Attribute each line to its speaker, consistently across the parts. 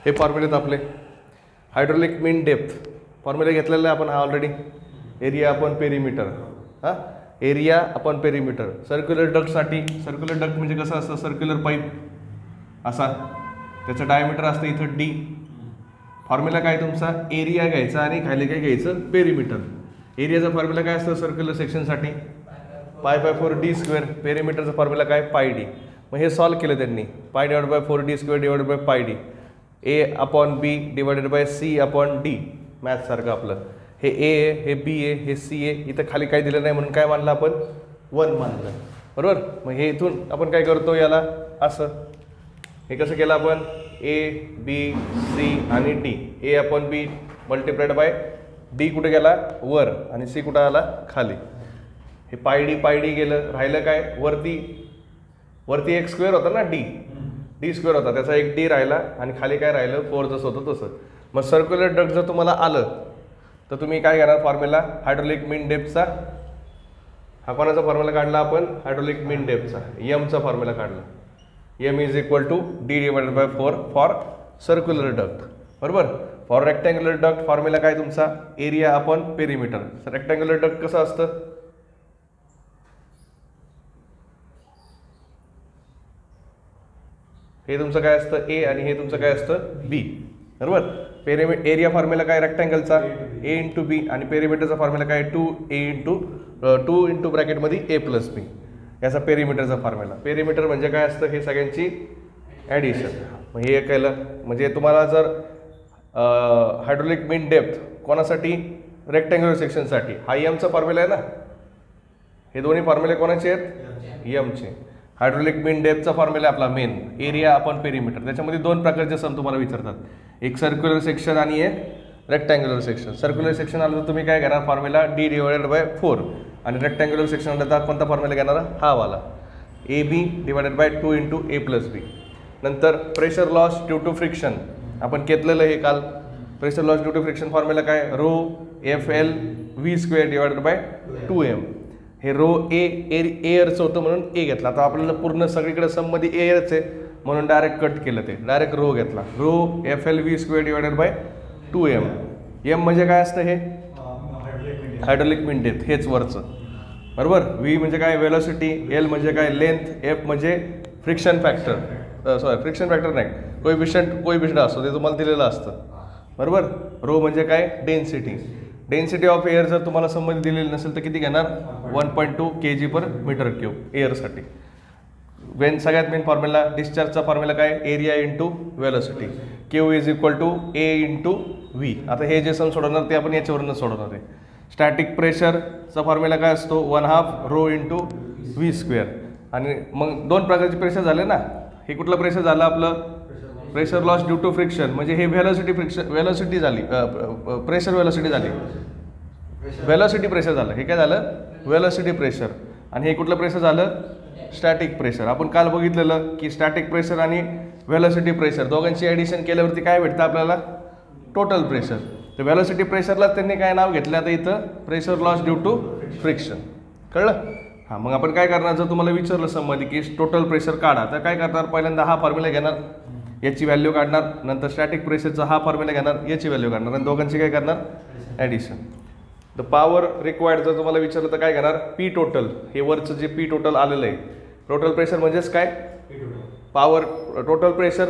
Speaker 1: हे फॉर्म्युलेत आपले hydraulic mean depth formula घेतलेला आहे आपण हा ऑलरेडी. एरिया अपॉन पेरीमीटर, हां एरिया अपॉन पेरीमीटर. सर्क्युलर डक्टसाठी सर्क्युलर डक्ट म्हणजे कसं असतं, सर्क्युलर पाईप असा, त्याचं डायमीटर असतं इथं डी. फॉर्म्युला काय तुमचा, एरिया घ्यायचा आणि खाली काय घ्यायचं, पेरीमीटर. एरियाचा फॉर्म्युला काय असतं सर्क्युलर सेक्शनसाठी, π/4d². पेरीमीटरचा फॉर्म्युला काय, πd. मग हे सॉल्व केलं त्यांनी, π/4d² divided by πd. a/b divided by c/d. मॅथसारखं आपलं हे ए आहे, हे बी आहे, हे सी आहे. इथं खाली काही दिलं नाही म्हणून काय मानलं आपण, 1 मानलं, बरोबर. मग हे इथून आपण काय करतो, याला असं हे कसं केलं आपण, ए बी सी आणि D. a/b multiplied by D कुठे गेला वर आणि सी कुठं आला खाली. हे πd गेलं, राहिलं काय वरती एक स्क्वेअर होता ना, डी स्क्वेअर होता, त्याचा एक डी राहिला आणि खाली काय राहिलं 4 जसं होतं तसं. मग सर्क्युलर डक्ट जर तुम्हाला आलं तर तुम्ही काय घेणार फॉर्म्युला, हायड्रोलिक मीन डेप्थचा. हा कोणाचा फॉर्म्युला काढला आपण, हायड्रोलिक मीन डेप्थचा, यमचा फॉर्म्युला काढला. m is equal to D divided by 4 for circular duct, बरोबर. फॉर रेक्टँग्युलर डक्ट फॉर्म्युला काय तुमचा, area upon perimeter. Rectangular duct कसं असतं, हे तुमचं काय असतं ए आणि हे तुमचं काय असतं बी, बरोबर. एरिया फॉर्म्युला काय रेक्टँगलचा, ए इंटू बी आणि पेरीमीटरचा फॉर्म्युला काय 2 इंटू ब्रॅकेटमध्ये a+b. याचा पेरीमीटरचा फॉर्म्युला. पेरीमीटर म्हणजे काय असतं, हे सगळ्यांची ॲडिशन. मग हे केलं म्हणजे तुम्हाला जर हायड्रोलिक मीन डेप्थ कोणासाठी, रेक्टँग्युलर सेक्शनसाठी, हा यमचा फॉर्म्युला आहे ना. हे दोन्ही फॉर्म्युले कोणाचे आहेत, यमचे. हायड्रोलिक मीन डेप्थचा फॉर्म्युला आपला मेन, एरिया अपॉन पेरीमीटर. त्याच्यामध्ये 2 प्रकारचे सम तुम्हाला विचारतात, एक सर्क्युलर सेक्शन आणि एक रेक्टँग्युलर सेक्शन. सर्क्युलर सेक्शन आलं तर तुम्ही काय घेणार फॉर्म्युला, डी डिवायडेड बाय 4. आणि रेक्टँग्युलर सेक्शन आलं तर कोणता फॉर्म्युला घेणार, हा वाला, A B divided by 2 into a+b. नंतर pressure loss due to friction आपण घेतलेलं हे काल. Pressure loss due to friction formula काय, ρ/F/L/v² डिवायडेड बाय 2m. हे एअरचं होतं म्हणून ए घेतला. आता आपल्याला पूर्ण सगळीकडे सममध्ये एअरच आहे म्हणून डायरेक्ट कट केलं, ते डायरेक्ट रो घेतला. ρ/F/L/v² divided by 2m. M म्हणजे काय असतं, हे हायड्रोलिक मीन डेप्थ, हेच वरचं, बरोबर. व्ही म्हणजे काय वेलोसिटी, एल म्हणजे काय लेंथ, एफ म्हणजे फ्रिक्शन फॅक्टर, फ्रिक्शन फॅक्टर नाही, कोएफिशियंट असतो, ते तुम्हाला दिलेलं असतं, बरोबर. रो म्हणजे काय डेन्सिटी. डेन्सिटी ऑफ एअर जर तुम्हाला संबंधित दिलेली नसेल तर किती घेणार, 1.2 kg/m³ एअरसाठी. सगळ्यात मेन फॉर्म्युला डिस्चार्जचा फॉर्म्युला काय, area into velocity. Q is equal to A into V. आता हे जे सम सोडवणार ते आपण याच्यावरूनच सोडवणार आहे. स्टॅटिक प्रेशरचा फॉर्म्युला काय असतो, 1/2 ρ इंटू v². आणि मग 2 प्रकारचे प्रेशर झाले ना. हे कुठलं प्रेशर झालं आपलं, pressure loss due to friction म्हणजे हे वेलोसिटी झाली, प्रेशर वेलोसिटी झाली, वेलोसिटी प्रेशर झालं. हे काय झालं, वेलोसिटी प्रेशर. आणि हे कुठलं प्रेशर झालं, स्टॅटिक प्रेशर. आपण काल बघितलेलं की स्टॅटिक प्रेशर आणि वेलोसिटी प्रेशर दोघांची ॲडिशन केल्यावरती काय भेटतं आपल्याला, टोटल प्रेशर. तर वेलोसिटी प्रेशरला त्यांनी काय नाव घेतलं, आता इथं pressure loss due to friction, कळलं. हां, मग आपण काय करणार, जर तुम्हाला विचारलं संबंधी की टोटल प्रेशर काढा तर काय करणार, पहिल्यांदा हा फॉर्म्युला घेणार, याची व्हॅल्यू काढणार, नंतर स्टॅटिक प्रेशरचा हा फॉर्म्युला घेणार, याची व्हॅल्यू काढणार आणि दोघांची काय करणार, ॲडिशन. द पॉवर रिक्वायर्ड जर तुम्हाला विचारलं तर काय घेणार, पी टोटल. हे वरचं जे पी टोटल आलेलं आहे, टोटल प्रेशर म्हणजेच काय, power total pressure,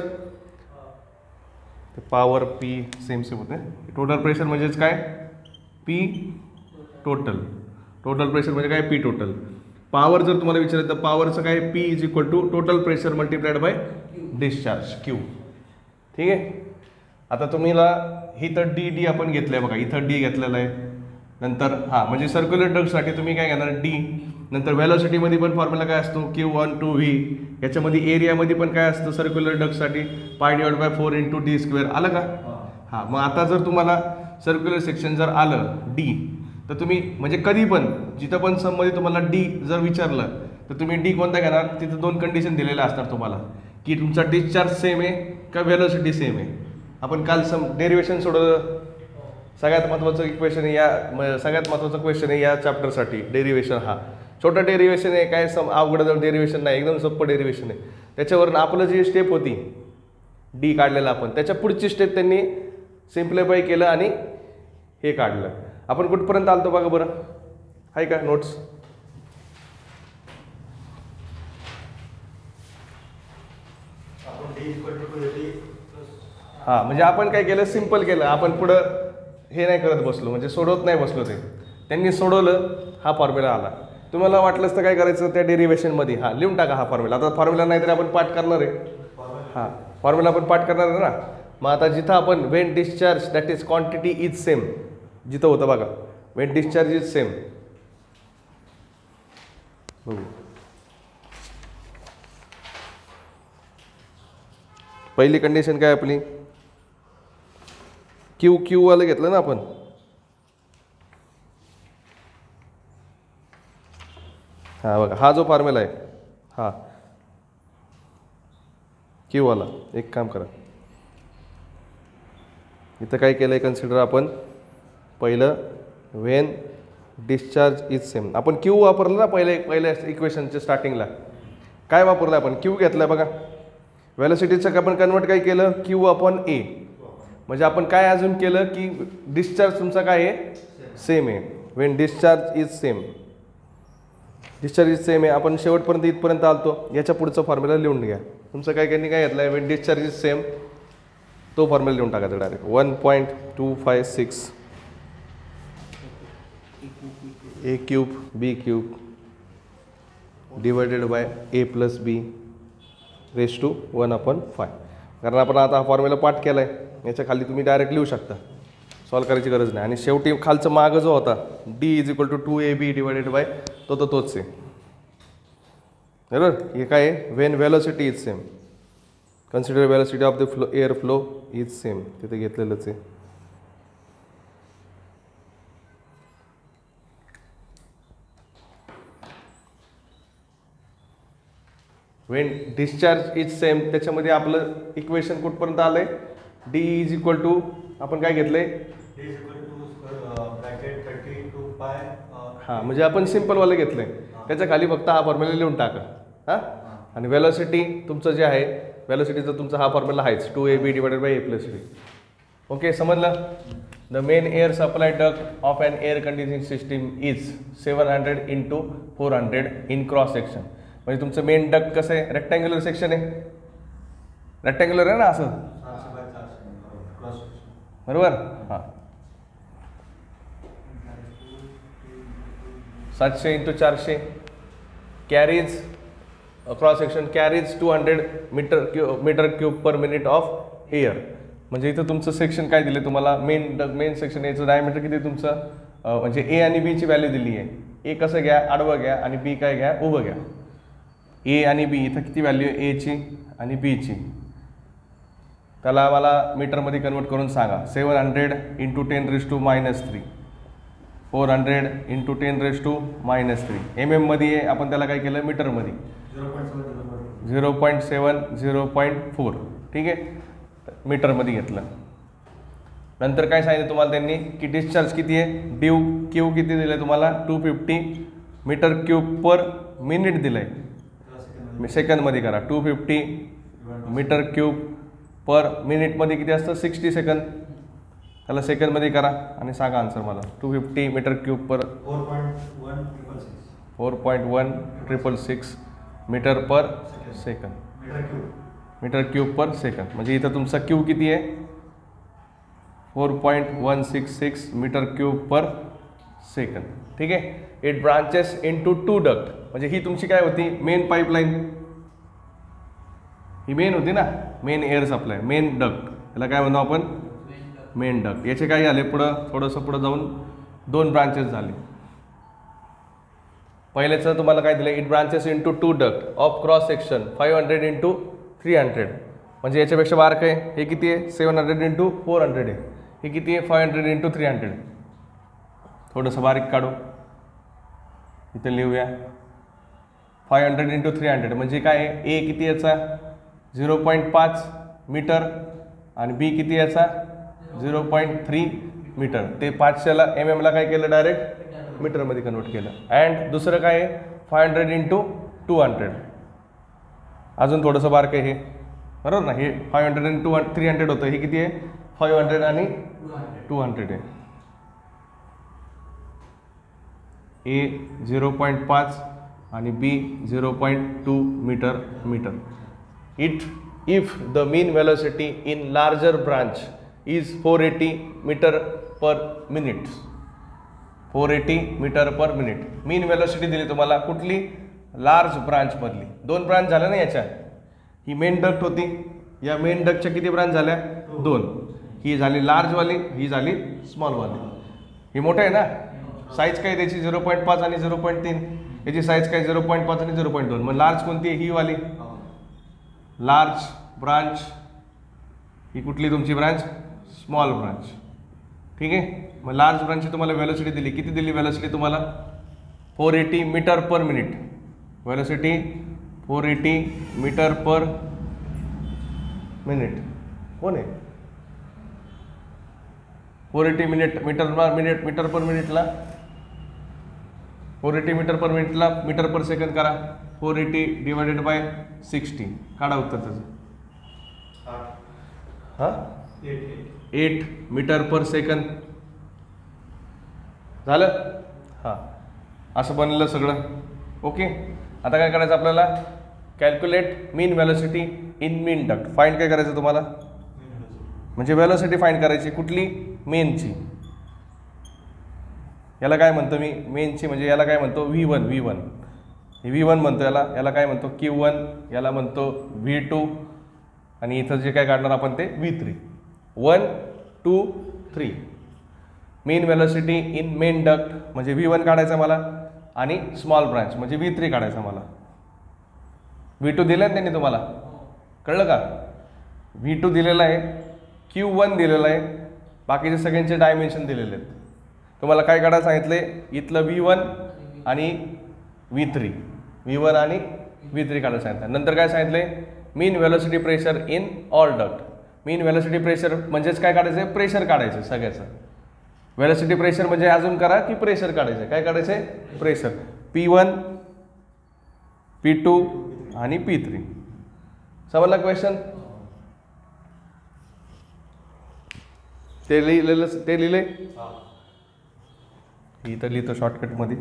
Speaker 1: power P same होते. टोटल प्रेशर म्हणजेच काय, पी टोटल. टोटल प्रेशर म्हणजे काय, पी टोटल. पॉवर जर तुम्हाला विचारलं तर पॉवरचं काय, P is equal to total pressure multiplied by discharge, Q. ठीक आहे. आता तुम्हाला इथं डी आपण घेतलं आहे बघा, इथं डी घेतलेलं आहे. नंतर हां म्हणजे सर्क्युलर डक्टसाठी तुम्ही काय घेणार, डी. नंतर वेलोसिटीमध्ये पण फॉर्म्युला काय असतो, Q1/2v. याच्यामध्ये एरियामध्ये पण काय असतं सर्क्युलर डक्टसाठी, π/4 इंटू d². आलं का. हां, मग आता जर तुम्हाला सर्क्युलर सेक्शन जर आलं डी तर तुम्ही म्हणजे कधी पण जिथं पण सममध्ये तुम्हाला डी जर विचारलं तर तुम्ही डी कोणता घेणार, तिथं 2 कंडिशन दिलेल्या असतात तुम्हाला की तुमचा डिस्चार्ज सेम आहे का वेलोसिटी सेम आहे. आपण काल डेरिवेशन सोडवलं. सगळ्यात महत्त्वाचं इक्वेशन आहे सगळ्यात महत्त्वाचं क्वेश्चन आहे या चॅप्टरसाठी डेरिवेशन. हा छोटा डेरिवेशन आहे, काय अवघड डेरिवेशन नाही, एकदम सोपं डेरिवेशन आहे. त्याच्यावरून आपलं जी स्टेप होती डी काढलेला आपण, त्याच्या पुढची स्टेप त्यांनी सिम्प्लिफाय केलं आणि हे काढलं. आपण कुठपर्यंत आलतो बघा बरं, आहे का नोट्स? हां, म्हणजे आपण काय केलं, सिम्पल केलं. आपण पुढं हे नाही करत बसलो, म्हणजे सोडवत नाही बसलो. ते त्यांनी सोडवलं, हा फॉर्म्युला आला. तुम्हाला वाटलंच तर काय करायचं, त्या डेरिव्हेशनमध्ये हां लिहून टाका हा फॉर्म्युला. आता फॉर्म्युला नाही तरी आपण पाठ करणार आहे. हां, फॉर्म्युला आपण पाठ करणार आहे ना. मग आता जिथं आपण when discharge that is quantity is same, जिथं होतं बघा वेन डिस्चार्ज इज सेम, बघू पहिली कंडिशन काय आपली, क्यू वाला घेतलं ना आपण. हा बघा, हा जो फॉर्म्युला आहे हा क्यू वाला, एक काम करा, इथं काय केलं आहे कन्सिडर आपण, पहिलं वेन डिस्चार्ज इज सेम. आपण क्यू वापरलं ना पहिल्या इक्वेशनच्या स्टार्टिंगला. काय वापरलं आपण, क्यू घेतला बघा. व्हेलॉसिटीचं आपण कन्वर्ट काय केलं, क्यू अपॉन ए. म्हणजे आपण काय अजून केलं की डिस्चार्ज तुमचा काय आहे, सेम आहे. When discharge is same, discharge is same आहे. आपण शेवटपर्यंत इथपर्यंत आलतो. याच्या पुढचं फॉर्म्युला लिहून घ्या. तुमचं काय घेतलं आहे, वेन डिस्चार्ज इज सेम, तो फॉर्म्युला लिहून टाकायचा direct. 1.256 A cube B cube divided by A plus B raise to 1/5. कारण आपण आता हा फॉर्म्युला पाठ केला आहे, याच्या खाली तुम्ही डायरेक्ट लिहू शकता, सॉल्व करायची गरज नाही. आणि शेवटी खालचं मागं जो होता D is equal to 2ab divided by तोच आहे, बरोबर. हे काय आहे, when velocity is same, consider velocity of the flow air flow is same, तिथे घेतलेलंच आहे. वेन डिस्चार्ज इज सेम, त्याच्यामध्ये आपलं इक्वेशन कुठपर्यंत आलंय, डी इज इक्वल टू आपण काय घेतलंय, हां म्हणजे आपण सिम्पलवालं घेतलंय. त्याच्या खाली फक्त हा फॉर्म्युला लिहून टाका. हां, आणि व्हेलॉसिटी तुमचं जे आहे, व्हेलॉसिटीचा तुमचा हा फॉर्म्युला आहेच, 2ab divided by A plus B. Okay, समजलं. The main air supply duct of an air conditioning system is 700 × 400 in cross section. म्हणजे तुमचं मेन डक्ट कसं आहे, रेक्टँग्युलर सेक्शन आहे, रेक्टँग्युलर आहे ना असं, बरोबर. हां, 700 × 400 carries cross section carries 200 metre cube per minute of air. म्हणजे इथं तुमचं सेक्शन काय दिलं तुम्हाला, मेन सेक्शन याचं डायमीटर किती तुमचं, म्हणजे ए आणि बीची व्हॅल्यू दिली आहे. ए कसं घ्या, आडवं घ्या, आणि बी काय घ्या, उभं घ्या. ए आणि बी इथं किती व्हॅल्यू आहे, एची आणि बीची, त्याला मला मीटरमध्ये कन्वर्ट करून सांगा. 700 × 10⁻³ 400 × 10⁻³ mm मध्ये आहे, आपण त्याला काय केलं मीटरमध्ये 0.7 0.4, ठीक आहे, मीटरमध्ये घेतलं. नंतर काय सांगितलं तुम्हाला त्यांनी की डिस्चार्ज किती आहे, क्यू किती दिलं तुम्हाला, 250 मीटर क्यूब पर मिनिट दिलं आहे. सेकंदमध्ये करा, 250 मीटर क्यूब पर मिनिटमध्ये किती असतं, 60 सेकंद. त्याला सेकंदमध्ये करा आणि सांगा आन्सर मला. 250 metre cube per 4.1666 metre per second, metre cube per second. म्हणजे इथं तुमचा क्यू किती आहे, 4.166 मीटर क्यूब पर सेकंद, ठीक आहे. It branches into 2 duct. म्हणजे ही तुमची काय होती, मेन पाईपलाईन, ही मेन होती ना, main air supply, main duct, याला काय म्हणतो आपण, मेन डक्ट. याचे काय झाले, थोडंसं पुढं जाऊन 2 ब्रांचेस झाले. पहिल्याचं तुम्हाला काय दिलं, it branches into 2 duct of cross section 500 × 300. म्हणजे याच्यापेक्षा बारक आहे, हे किती आहे, 700 × 400 आहे, हे किती आहे, 500 × 300. थोडंसं बारीक काढू, इथे लिहूया 500 × 300. म्हणजे काय आहे, ए किती याचा 0.5 मीटर आणि बी किती याचा 0.3 मीटर. ते 500ला mm ला काय केलं, डायरेक्ट मीटरमध्ये कन्वर्ट केलं. अँड दुसरं काय आहे, 500 × 200. अजून थोडंसं बारक आहे हे, बरोबर ना. हे 500 आणि 300 होतं. हे किती आहे 500 आणि 200 आहे. ए 0.5 आणि B 0.2 metre. If the mean velocity in larger branch is 480 metre per minute. 480 metre per minute mean velocity दिली तुम्हाला कुठली, लार्ज ब्रांच मधली. 2 ब्रांच झाल्या ना याच्या. ही मेन डक्ट होती, या मेन डक्टच्या किती ब्रांच झाल्या 2. ही झाली लार्जवाली, ही झाली स्मॉलवाली. ही मोठं आहे ना. साईज काय त्याची 0.5 आणि 0.3. याची साईज काय 0.5 आणि 0.2. मग लार्ज कोणती आहे, ही वाली लार्ज ब्रांच. ही कुठली तुमची ब्रांच, स्मॉल ब्रांच. ठीक आहे. मग लार्ज ब्रांचची तुम्हाला वेलोसिटी दिली, किती दिली वेलोसिटी तुम्हाला 480 metre per minute. Velocity 480 metre per minute. कोण आहे 480 मीटर पर मिनिटला 480 मीटर पर मिनिटला मीटर पर सेकंद करा. 480 डिवायडेड बाय 60. काढा उत्तर त्याचं. 8 मीटर पर सेकंद झालं. हां, असं बनलेलं सगळं. ओके. आता काय करायचं आपल्याला, calculate mean velocity in mean duct. Find काय करायचं तुम्हाला, म्हणजे वेलोसिटी फाइंड करायची कुठली, मेनची. याला काय म्हणतो मी, मेनची म्हणजे याला काय म्हणतो V1. V1 म्हणतो याला काय म्हणतो Q1, याला म्हणतो V2, आणि इथं जे काय काढणार आपण ते V3. 1 2 3 main velocity in main duct म्हणजे V1 काढायचा मला, आणि स्मॉल ब्रांच म्हणजे V3 काढायचा मला. V2 दिलं ना त्यांनी तुम्हाला, कळलं का. V2 दिलेला आहे, Q1 दिलेला आहे, बाकीचे सगळ्यांचे डायमेन्शन दिलेले आहेत. तुम्हाला काय काढायला सांगितले, इथलं V1 आणि V3 आणि V3 काढायला सांगितलं. नंतर काय सांगितले, mean velocity pressure in all duct. Mean velocity pressure म्हणजेच काय काढायचं, प्रेशर काढायचं सगळ्याचं. वेलोसिटी प्रेशर म्हणजे अजून करा की प्रेशर काढायचं. काय काढायचं, प्रेशर. P1 P2 आणि P3. समजला क्वेश्चन. ते लिहिले इथं लिहितो शॉर्टकटमध्ये.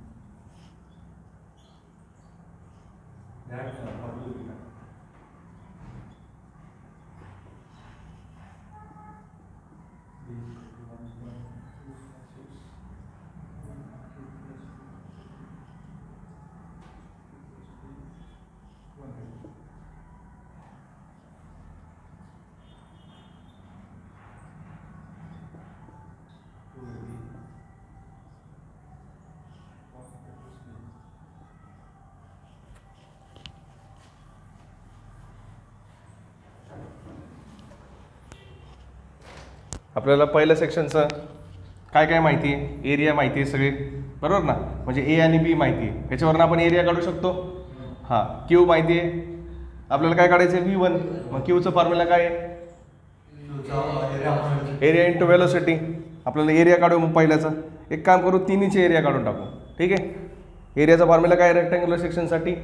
Speaker 1: आपल्याला पहिल्या सेक्शनचं काय काय माहिती आहे, एरिया माहिती आहे सगळे, बरोबर ना. म्हणजे ए आणि बी माहिती आहे, याच्यावरून आपण एरिया काढू शकतो. हां, क्यू माहिती आहे. आपल्याला काय काढायचं आहे, V1. मग क्यूचं फॉर्म्युला काय आहे, एरिया इंटू वेलोसिटी. आपल्याला एरिया काढू. मग पहिल्याचा एक काम करू, तिन्हीचे एरिया काढून टाकू. ठीक आहे. एरियाचा फॉर्म्युला काय, रेक्टँग्युलर सेक्शनसाठी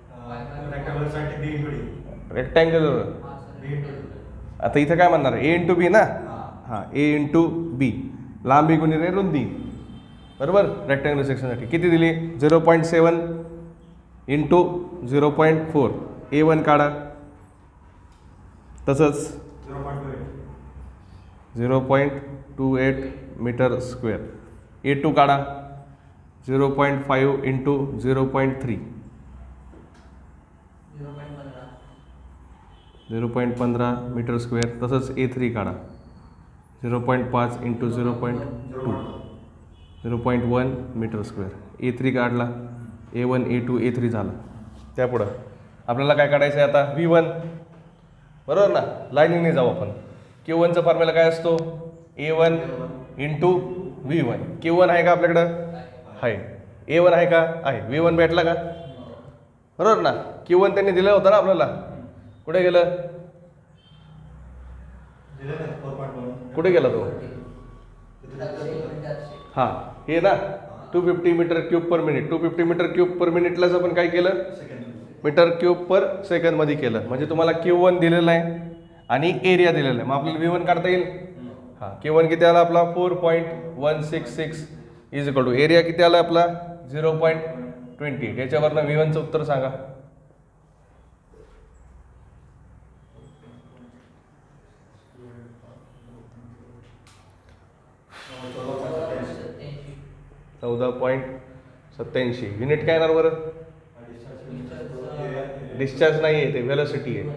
Speaker 1: रेक्टँग्युलर. आता इथं काय म्हणणार, ए इंटू बी ना. हां, ए इंटू बी, लांबी गुणिले रुंदी, बरोबर. रेक्टँग्युलर सेक्शनसाठी किती दिली, 0.7 इंटू 0.4. A1 काढा. तसंच 0.28 मीटर स्क्वेअर. A2 काढा. 0.5 इंटू 0.3, 0.15 मीटर स्क्वेअर. तसंच A3 काढा. 0.5 इंटू 0.2, 0.1 मीटर स्क्वेअर. A3 काढला. A1 A2 A3 झाला. त्यापुढं आपल्याला काय काढायचं आहे आता, V1, बरोबर ना. लाईनीने जाऊ आपण. Q1चा फॉर्म्युला काय असतो, A1 इंटू V1. Q1 आहे का आपल्याकडं, आहे. A1 आहे का, आहे. V1 भेटला का, बरोबर ना. Q1 त्यांनी दिलं होतं ना आपल्याला, कुठे गेलं, कुठे गेला तो. हां, हे ना 250 metre cube per minute. 250 metre cube per मिनिटलाच आपण काय केलं, मीटर क्यूब पर सेकंदमध्ये केलं, म्हणजे तुम्हाला Q1 दिलेला आहे आणि एरिया दिलेला आहे. मग आपल्याला V1 काढता येईल. हां, Q1 किती आला आपला 4.166 इज इक्वल टू एरिया किती आला आपला 0.20. याच्यावरनं V1चं उत्तर सांगा. $14.87. युनिट काय येणार बरं? डिस्चार्ज नाही आहे, ते व्हेलॉसिटी आहे.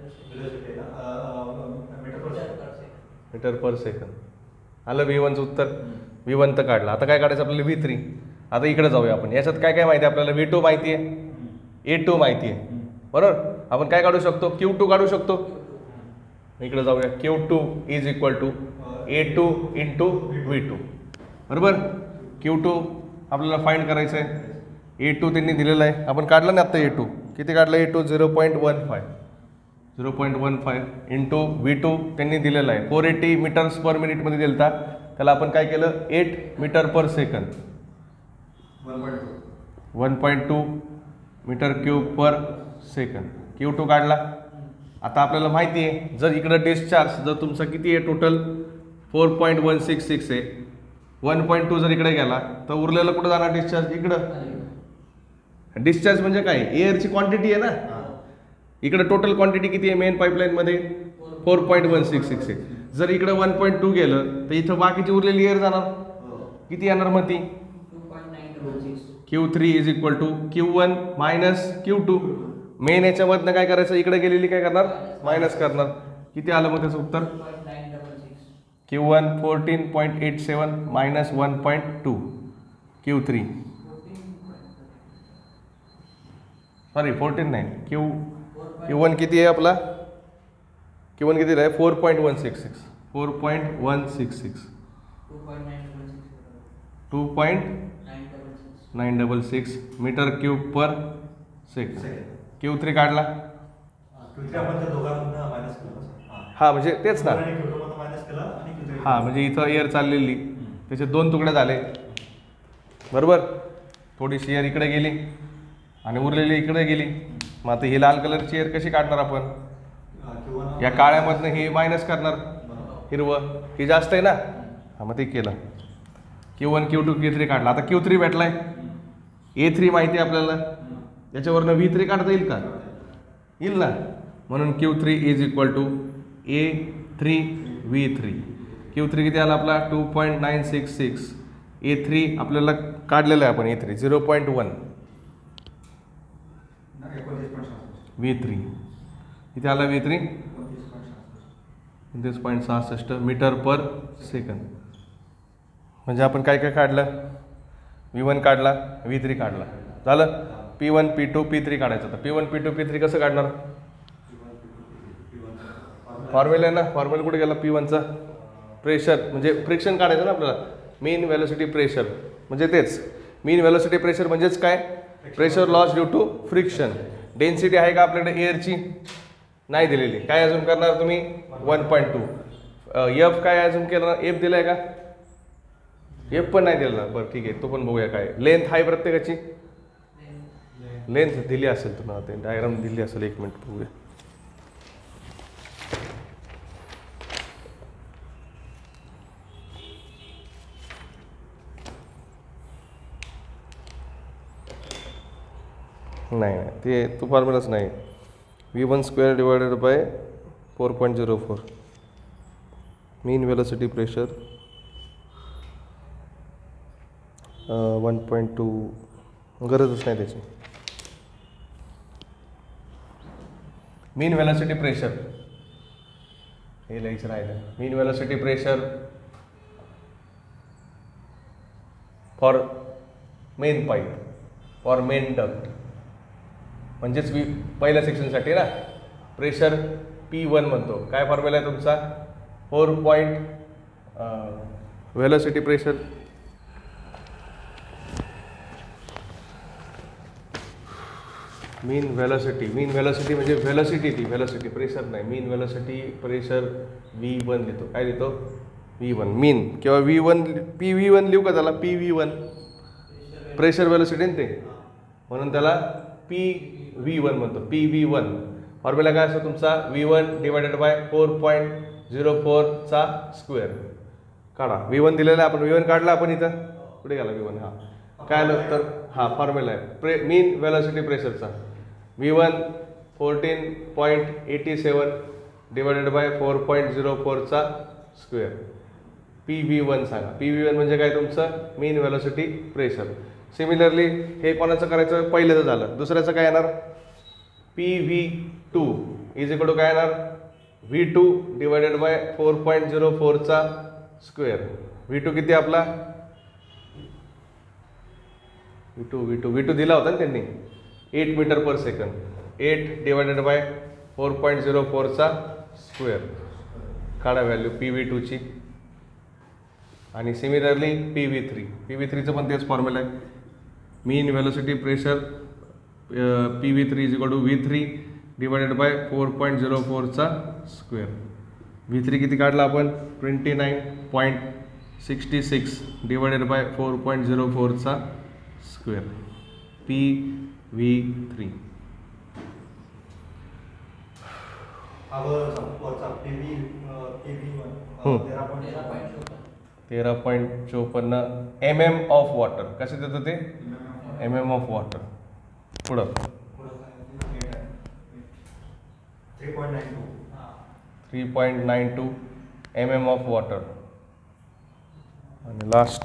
Speaker 1: Metre per second. आलं V1चं उत्तर. V1 तर काढलं. आता काय काढायचं आपल्याला V3. आता इकडे जाऊया आपण. याच्यात काय काय माहिती आहे आपल्याला? V2 माहिती आहे, A2 माहिती आहे, बरोबर. आपण काय काढू शकतो? Q2 काढू शकतो. इकडे जाऊया. Q2 is equal to A2 into V2, बरोबर. Q2 आपल्याला फाइंड करायचं आहे. A2 त्यांनी दिलेलं आहे, आपण काढलं ना आत्ता. A2 किती काढलं? A2 0.15 इंटू V2 त्यांनी दिलेलं आहे 480 मीटर्स पर मिनिटमध्ये दिलता. त्याला आपण काय केलं? 8 metre per second, 1.2 metre cube per second. Q2 काढला. आता आपल्याला माहिती आहे जर इकडं डिस्चार्ज जर तुमचा किती आहे टोटल 4.166 आहे, 1.2 जर इकडे गेला तर उरलेलं कुठं जाणार डिस्चार्ज? इकडं. डिस्चार्ज म्हणजे काय? एअरची क्वांटिटी आहे ना. इकडे टोटल क्वांटिटी किती आहे मेन पाईपलाईनमध्ये? 4.166 आहे. जर इकडे 1.2 गेलं तर इथं बाकीची उरलेली एअर जाणार. किती येणार मग ती? Q3 is equal to Q1 minus Q2. Main याच्यामधनं काय करायचं? इकडे गेलेली काय करणार? मायनस करणार. किती आलं मग त्याचं उत्तर? Q1 14.87 minus 1.2. Q3 सॉरी 14 नाही. Q1 किती आहे आपला? Q1 किती आहे? 4.166 2.966 metre cube per second. Q3 काढला. हा म्हणजे तेच ना. हा म्हणजे इथं एअर चाललेली, त्याचे 2 तुकडे झाले, बरोबर. थोडीशी एअर इकडे गेली आणि उरलेली इकडे गेली. मग आता ही लाल कलरची एअर कशी काढणार आपण? या काळ्यामधनं ही मायनस करणार, हिरवं ही जास्त आहे ना. हा मग ते केलं. Q1 Q2 Q3 काढला. आता Q3 भेटलाय. A3 माहिती आहे आपल्याला, याच्यावरनं V3 काढता येईल का? येईल ना. म्हणून Q3 is equal to A3 V3. Q3 किती आला आपला? 2.966. A3 आपल्याला काढलेलं आहे आपण. A3 0.1. V3 किती आला? V3 29.66 metre per second. म्हणजे आपण काय काय काढलं? V1 काढला, V3 काढला, झालं. P1 P2 P3 काढायचं. तर P1 P2 P3 कसं काढणार? फॉर्म्युला आहे ना. फॉर्म्युला कुठे गेला? P1चा प्रेशर म्हणजे फ्रिक्शन काढायचं ना आपल्याला. मीन व्हेलॉसिटी प्रेशर म्हणजे तेच. मीन व्हेलॉसिटी प्रेशर म्हणजेच काय? Pressure loss due to friction. Density आहे का आपल्याकडे एअरची? नाही दिलेली. काय अजून करणार तुम्ही? 1.2. F काय अजून केलं? F दिलाय का? F पण नाही दिला. बरं ठीक आहे, तो पण बघूया. काय लेंथ आहे प्रत्येकाची? लेंथ दिली असेल तुम्हाला, ते डायग्राम दिली असेल. 1 मिनिट बघूया. नाही ते तो फॉर्म्युलाच नाही. V1 square divided by 4.04 mean velocity pressure 1.2. गरजच नाही त्याची. मीन वेलोसिटी प्रेशर हे लिहायचं राहिलं. Mean velocity pressure for main pipe, for main duct, म्हणजेच पहिल्या सेक्शनसाठी ना. प्रेशर P1 म्हणतो. काय फॉर्म्युला आहे तुमचा? 4. Velocity pressure mean velocity. Mean velocity म्हणजे वेलोसिटी, ती वेलोसिटी प्रेशर नाही. मीन वेलोसिटी प्रेशर V1 लिहितो. काय लिहितो? V1 मीन किंवा V1 PV1 लिहू का त्याला? PV1 प्रेशर वेलोसिटी ना ते, म्हणून त्याला P PV1 म्हणतो, PV1 फॉर्म्युला काय असतो तुमचा, V1 डिवायडेड बाय 4.04 चा स्क्वेअर. काढा. V1 दिलेला आहे, आपण V1 काढला आपण इथं, कुठे गेला V1, हा काय आलं तर हा फॉर्म्युला आहे मीन वेलोसिटी प्रेशरचा. V1 14.87 डिवायडेड बाय 4.04 चा स्क्वेअर. PV1 सांगा. PV1 म्हणजे काय तुमचं, मीन वेलोसिटी प्रेशर. सिमिलरली हे कोणाचं करायचं, पहिल्याचं झालं. दुसऱ्याचं काय येणार, PV2 इज इक्वल टू काय येणार, V2 डिवायडेड बाय 4.04 चा स्क्वेअर. V2 किती आपला, V2 दिला होता ना त्यांनी, 8 metre per second. 8 divided by 4.04 चा स्क्वेअर. काढा व्हॅल्यू PV2 ची. आणि सिमिलरली PV3चं पण तेच फॉर्म्युला आहे, mean velocity pressure PV3 is equal to V3 divided by 4.04 चा स्क्वेअर. V3 किती काढला आपण, 29.66 डिवायडेड बाय 4.04 चा square. PV3. 13.54 mm of water. कसे देतं ते, mm ऑफ वॉटर. पुढं 3.92 mm ऑफ वॉटर. आणि लास्ट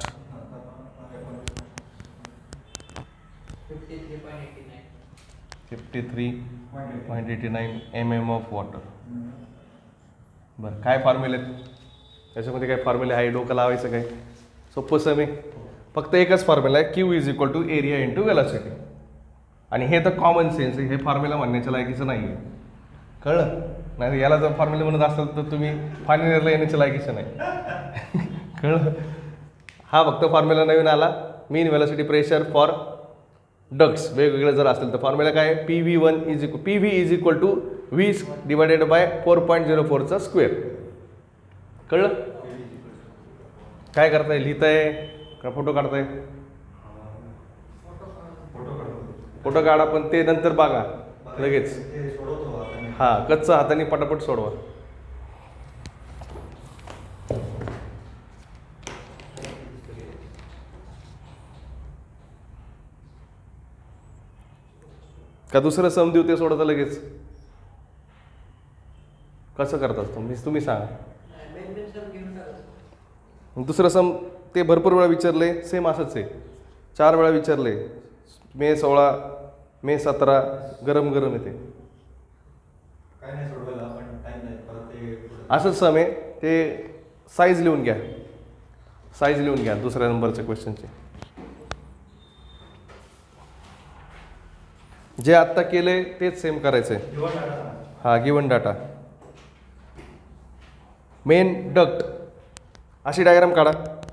Speaker 1: 53.89 mm ऑफ वॉटर. बरं, काय फॉर्म्युले आहेत त्याच्यामध्ये, काय फॉर्म्युले आहे, डोकं लावायचं काय, सोपं समी. फक्त एकच फॉर्म्युला आहे, Q is equal to area into velocity. आणि हे तर कॉमन सेन्स आहे, हे फॉर्म्युला म्हणण्याच्या लायकीचं नाही आहे, कळलं. नाही याला जर फॉर्म्युला म्हणत असाल तर तुम्ही फायनल इयरला येण्याच्या लायकीचं नाही. कळलं. हा फक्त फॉर्म्युला नवीन आला, mean velocity pressure for ducts वेगवेगळं जर असेल तर फॉर्म्युला काय आहे, PV is equal to V divided by 4.04 चा स्क्वेअर. कळलं. काय करताय, लिहिताय का फोटो काढताय, फोटो काढा, पण ते नंतर बघा लगेच. हा, कच्चा हाताने पटापट सोडवा. का दुसरं सम देऊ ते सोडता लगेच, कसं करतात तुम्ही सांगा. दुसरं सम ते भरपूर वेळा विचारले, सेम असंच आहे, 4 वेळा विचारले. मे 16, मे 17 गरम येते. असंच सम आहे ते. साईज लिहून घ्या, दुसऱ्या नंबरच्या क्वेश्चनचे. जे आत्ता केले तेच सेम करायचंय. हा, गिवन डाटा. मेन डक्ट अशी डायग्राम काढा.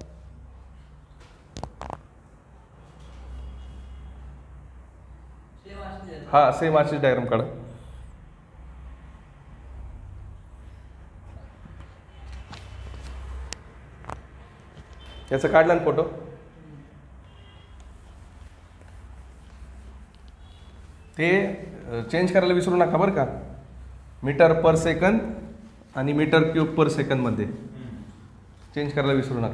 Speaker 1: हा, सेम अशी डायग्राम काढा. याचा काढला ना फोटो. ते चेंज करायला विसरू नका बरं का. मीटर पर सेकंद आणि मीटर क्यूब पर सेकंद मध्ये चेंज करायला विसरू नका.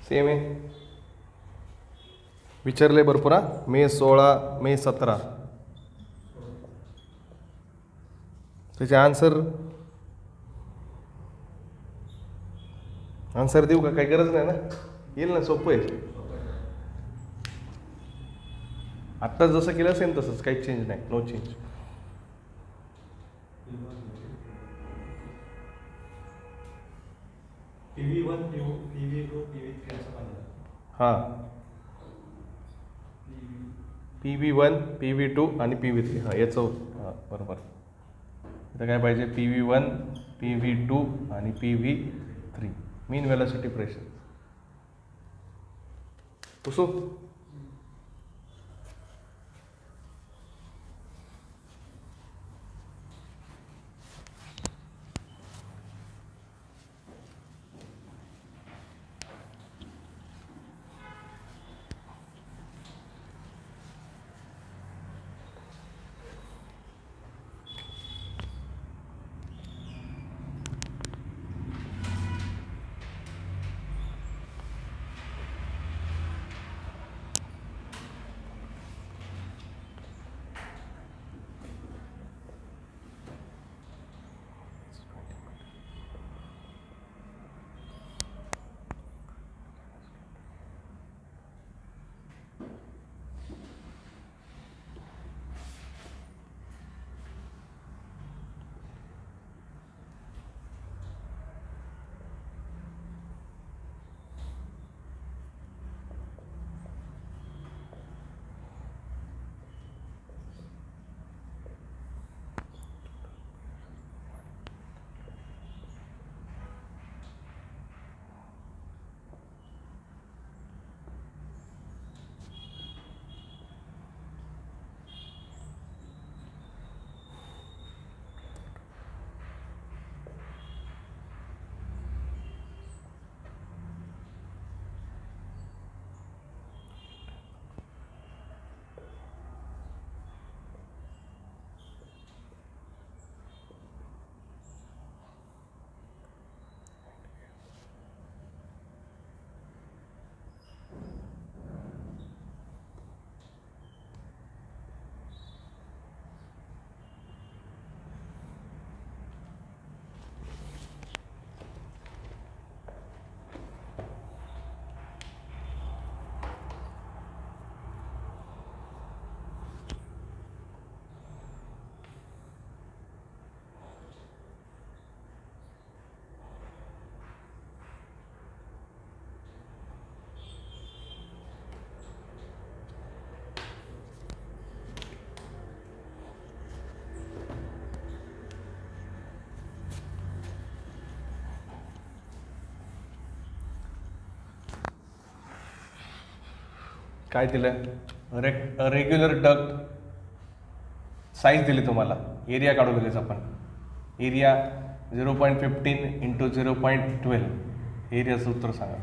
Speaker 1: सेम आहे. विचारले भरपूर. मे 16 मे 17 त्याचे आन्सर देऊ का? काही गरज नाही ना, येईल ना, सोपं आहे. आत्ता जसं केलं सेम तसंच, काही चेंज नाही, नो चेंज. हां, PV1 PV2 आणि PV3. हां, याचं होतं. हां, बरोबर. इथं काय पाहिजे? PV1 PV2 आणि PV3 मीन वेलोसिटी प्रेशर. पुसू. काय दिलं? रेग्युलर डक्ट साईज दिली तुम्हाला, एरिया काढून दिलेच आपण. Area 0.15 into 0.12. एरियाचं उत्तर सांगा.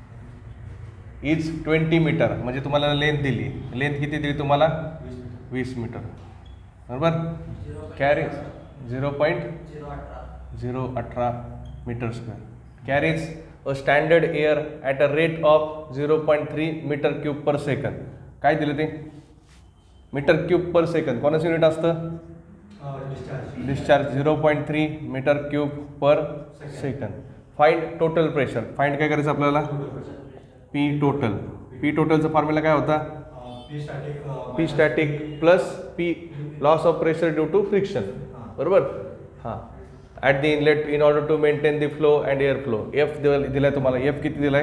Speaker 1: Is 20 metre. म्हणजे तुम्हाला लेंथ दिली. लेंथ किती दिली तुम्हाला? 20 मीटर. बरोबर. Carriage 0.018 metre square. Carriage a standard air at a rate of 0.3 metre cube per second. काय दिलं ते? Metre cube per second. कोणाचं युनिट असतं? Discharge. 0.3 metre cube per second. Find total pressure. Find काय करायचं आपल्याला? P total. पी टोटलचा formula काय होता? P static plus P loss of pressure due to friction. बरोबर. हां, at the inlet in order to maintain the flow and air flow. F दिलाय तुम्हाला. एफ किती दिलाय?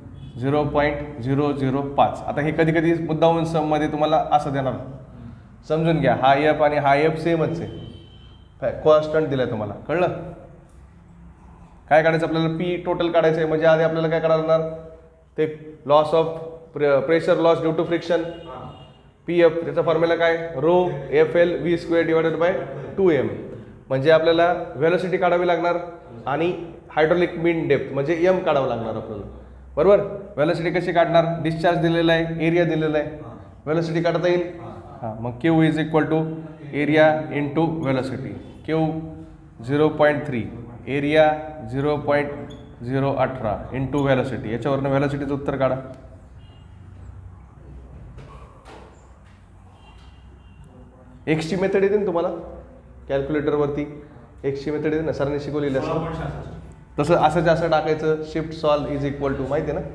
Speaker 1: 0.005. आता हे कधी कधी मुद्दामून सममध्ये तुम्हाला असं देणार, समजून घ्या. हा एफ आणि हा एफ सेमच आहे. कॉन्स्टंट दिलाय तुम्हाला. कळलं? काय काढायचं आपल्याला? पी टोटल काढायचं आहे. म्हणजे आधी आपल्याला काय करायला लागणार? ते loss of pressure loss due to friction, P F. त्याचा फॉर्म्युला काय? Rho F L V square divided by 2m. म्हणजे आपल्याला व्हेलॉसिटी काढावी लागणार आणि हायड्रोलिक मीन डेप्थ म्हणजे एम काढावं लागणार आपल्याला. बरोबर. व्हेलॉसिटी कशी काढणार? डिस्चार्ज दिलेला आहे, एरिया दिलेला आहे, व्हेलॉसिटी काढता येईल. हां, मग Q is equal to area into velocity. Q 0.3, area 0.18 into velocity. याच्यावरनं व्हॅलॉसिटीचं उत्तर काढा. एक्सची मेथड येते ना तुम्हाला कॅल्क्युलेटरवरती, एक्सची मेथड येते ना, सरांनी शिकवलेली असं. तसं असं टाकायचं, shift solve is equal to, माहिती आहे ना,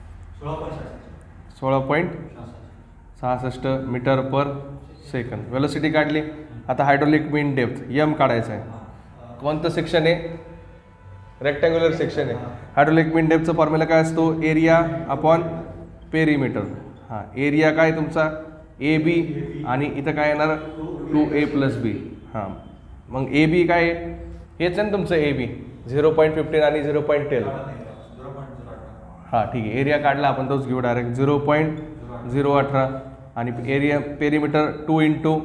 Speaker 1: 16.66 मीटर पर सेकंद. व्हेलोसिटी काढली. आता हायड्रोलिक मीन डेप्थ यम काढायचं आहे. कोणतं सेक्शन आहे? रेक्टँग्युलर सेक्शन आहे. हायड्रोलिक मीन डेप्थचा फॉर्म्युला काय असतो? Area upon perimeter. हां, एरिया काय तुमचा ए बी, आणि इथं काय येणार 2a + b. हां, मग ए बी काय आहे? हेच आहे ना तुमचं ए बी, 0.15 आणि 0.10. हां ठीक आहे, एरिया काढला आपण, तोच घेऊ डायरेक्ट 0.018, आणि area perimeter 2 ×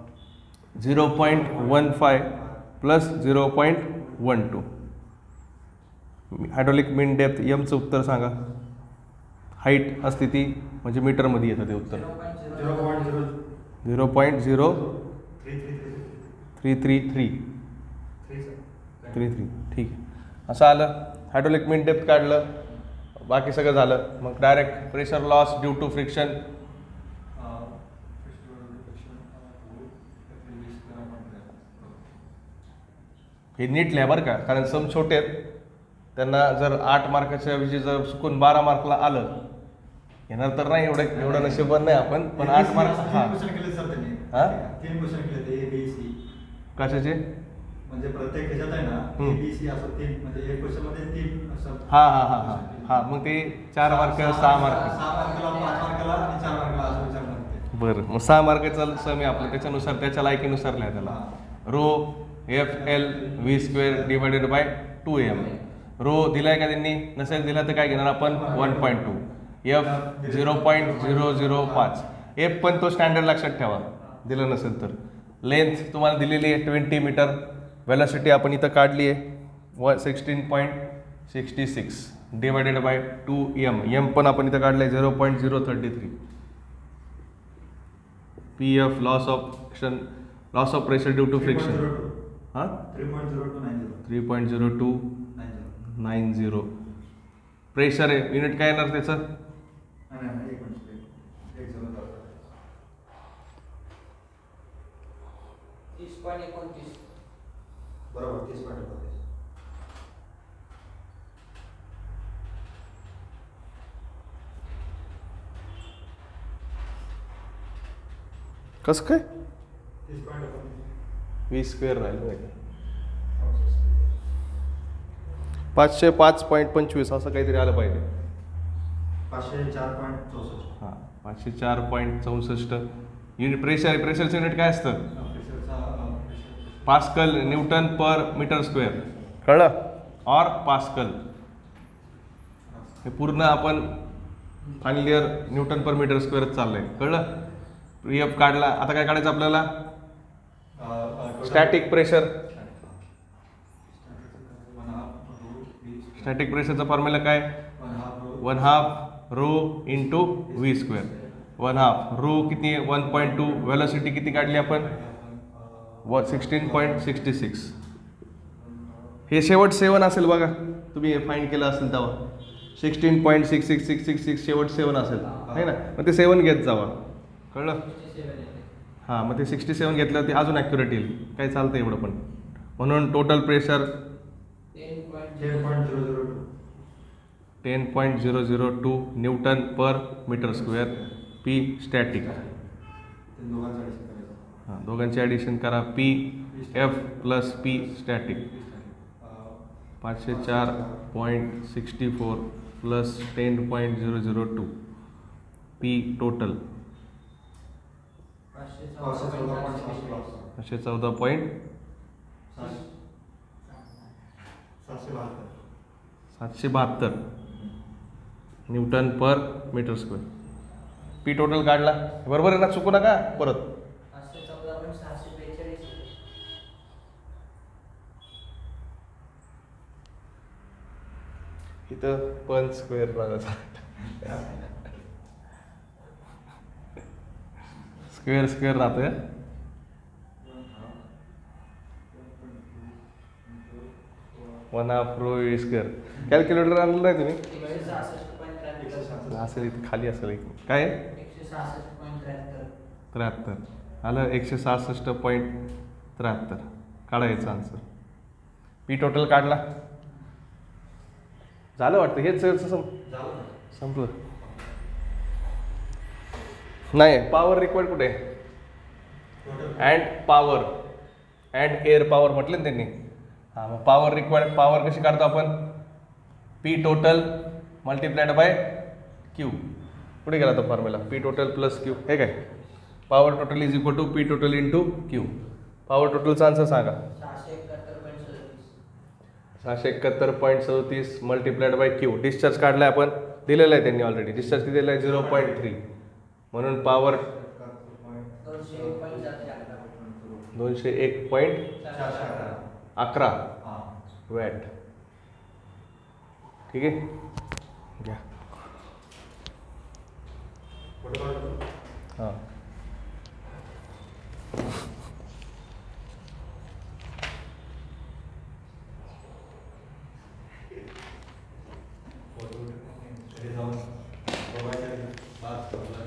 Speaker 1: 0.15 + 0.12. Hydraulic mean depth यमचं उत्तर सांगा. हाईट असते ती, म्हणजे मीटरमध्ये येतं ते उत्तर. 0.0333. ठीक आहे, असं आलं. हायड्रोलिक मीन डेप्थ काढलं, बाकी सगळं झालं. मग direct pressure loss due to friction. हे नीट लिहा बरं का, कारण सम छोटे आहेत. त्यांना जर 8 मार्काच्या विषयी जर चुकून 12 मार्कला आलं, येणार तर नाही, एवढं नशीबवान नाही आपण, पण 8 मार्क. हां हां,
Speaker 2: 3 क्वेश्चन केले ते ABC.
Speaker 1: कशाचे?
Speaker 2: म्हणजे प्रत्येक ह्याच्यात आहे ना ABC असं 3, म्हणजे एक क्वेश्चन मध्ये 3 असं.
Speaker 1: हां, मग ते 4 मार्क 6 मार्क.
Speaker 2: 6 मार्काला 5 मार्काला आणि 4 मार्काला असं विचारलं लागते.
Speaker 1: बरं, मग 6 मार्काचं सम आहे आपलं, त्याच्यानुसार त्याच्या लायकीनुसार लिहा त्याला. Row FL V² / 2m. Row दिलाय का त्यांनी? नसेल दिला तर काय घेणार आपण? 1.2. F 0.005. F पण तो स्टँडर्ड लक्षात ठेवा, दिलं नसेल तर. लेंथ तुम्हाला दिलेली आहे 20 मीटर. व्हेलॉसिटी आपण इथं काढली आहे 16.66 / 2m. m पण आपण इथं काढलं आहे 0.033. PF loss of pressure due to friction. हां, 3.0290. प्रेशर आहे, युनिट काय येणार त्याचं?
Speaker 2: बरोबर, 30.29.
Speaker 1: कसं काय? 20² राहिलं नाही का? 505.25 असं काहीतरी आलं पाहिजे.
Speaker 2: 504.64.
Speaker 1: हां, 504.64 युनिट प्रेशरचं युनिट काय असतं? Pascal, newton per metre square. कळलं? और पास्कल. हे पूर्ण आपण final year newton per metre स्क्वेअरच चाललंय. कळलं? PF काढला. आता काय काढायचं आपल्याला? Static pressure. स्टॅटिक प्रेशरचा फॉर्म्युला काय? 1/2 रो इंटू V². 1/2 रो किती? 1.2. व्हेलॉसिटी किती काढली आपण? 16.66. हे शेवट 7 असेल बघा, तुम्ही फाइंड केलं असेल तेव्हा 16.6666 शेवट 7 असेल, आहे ना? मग ते 7 घेत जावा. कळलं? हां, मग ते 67 घेतलं ते अजून ॲक्युरेट येईल. काय चालतं एवढं पण. म्हणून total pressure 10.002 newton per metre square. P static. हां, दोघांची ॲडिशन करा. PF + P static 504.64 + 10.002 P total 514.772 newton per metre square. P total काढला, बरोबर आहे ना? चुकू नका परत. इथं पण स्क्वेअर बघायचा, स्क्वेअर राहतोय. 1/2 रो ए स्क्वेअर. कॅल्क्युलेटर आणलं नाही तुम्ही?
Speaker 3: 166.73.
Speaker 1: असेल इथे खाली असेल एक. काय आहे?
Speaker 3: 166.73.
Speaker 1: 73 आलं. 166.73 काढायचं आन्सर. पी टोटल काढला. झालं वाटतं हेच
Speaker 2: झालं ना.
Speaker 1: संपलं. नाही, पॉवर रिक्वायर्ड कुठे आहे?
Speaker 2: Total
Speaker 1: and power and air power म्हटलं ना त्यांनी. हां, मग पॉवर रिक्वायर्ड पॉवर कशी काढतो आपण? P total multiplied by Q. कुठे गेला तो formula? P total plus Q. हे काय? Power total is equal to P total into Q. Power टोटलचा आन्सर सांगा. 671.37 मल्टिप्लाइड बाय क्यू. डिस्चार्ज काढलाय आपण, दिलेलं आहे त्यांनी ऑलरेडी. डिस्चार्ज किती दिलेला आहे? 0.3. म्हणून पॉवर 201.11
Speaker 2: हां.
Speaker 1: वॅट. ठीक आहे, घ्या.
Speaker 2: फोटो काढतो.
Speaker 1: हां,
Speaker 2: घरी जाऊन बघायचं. बात करूया.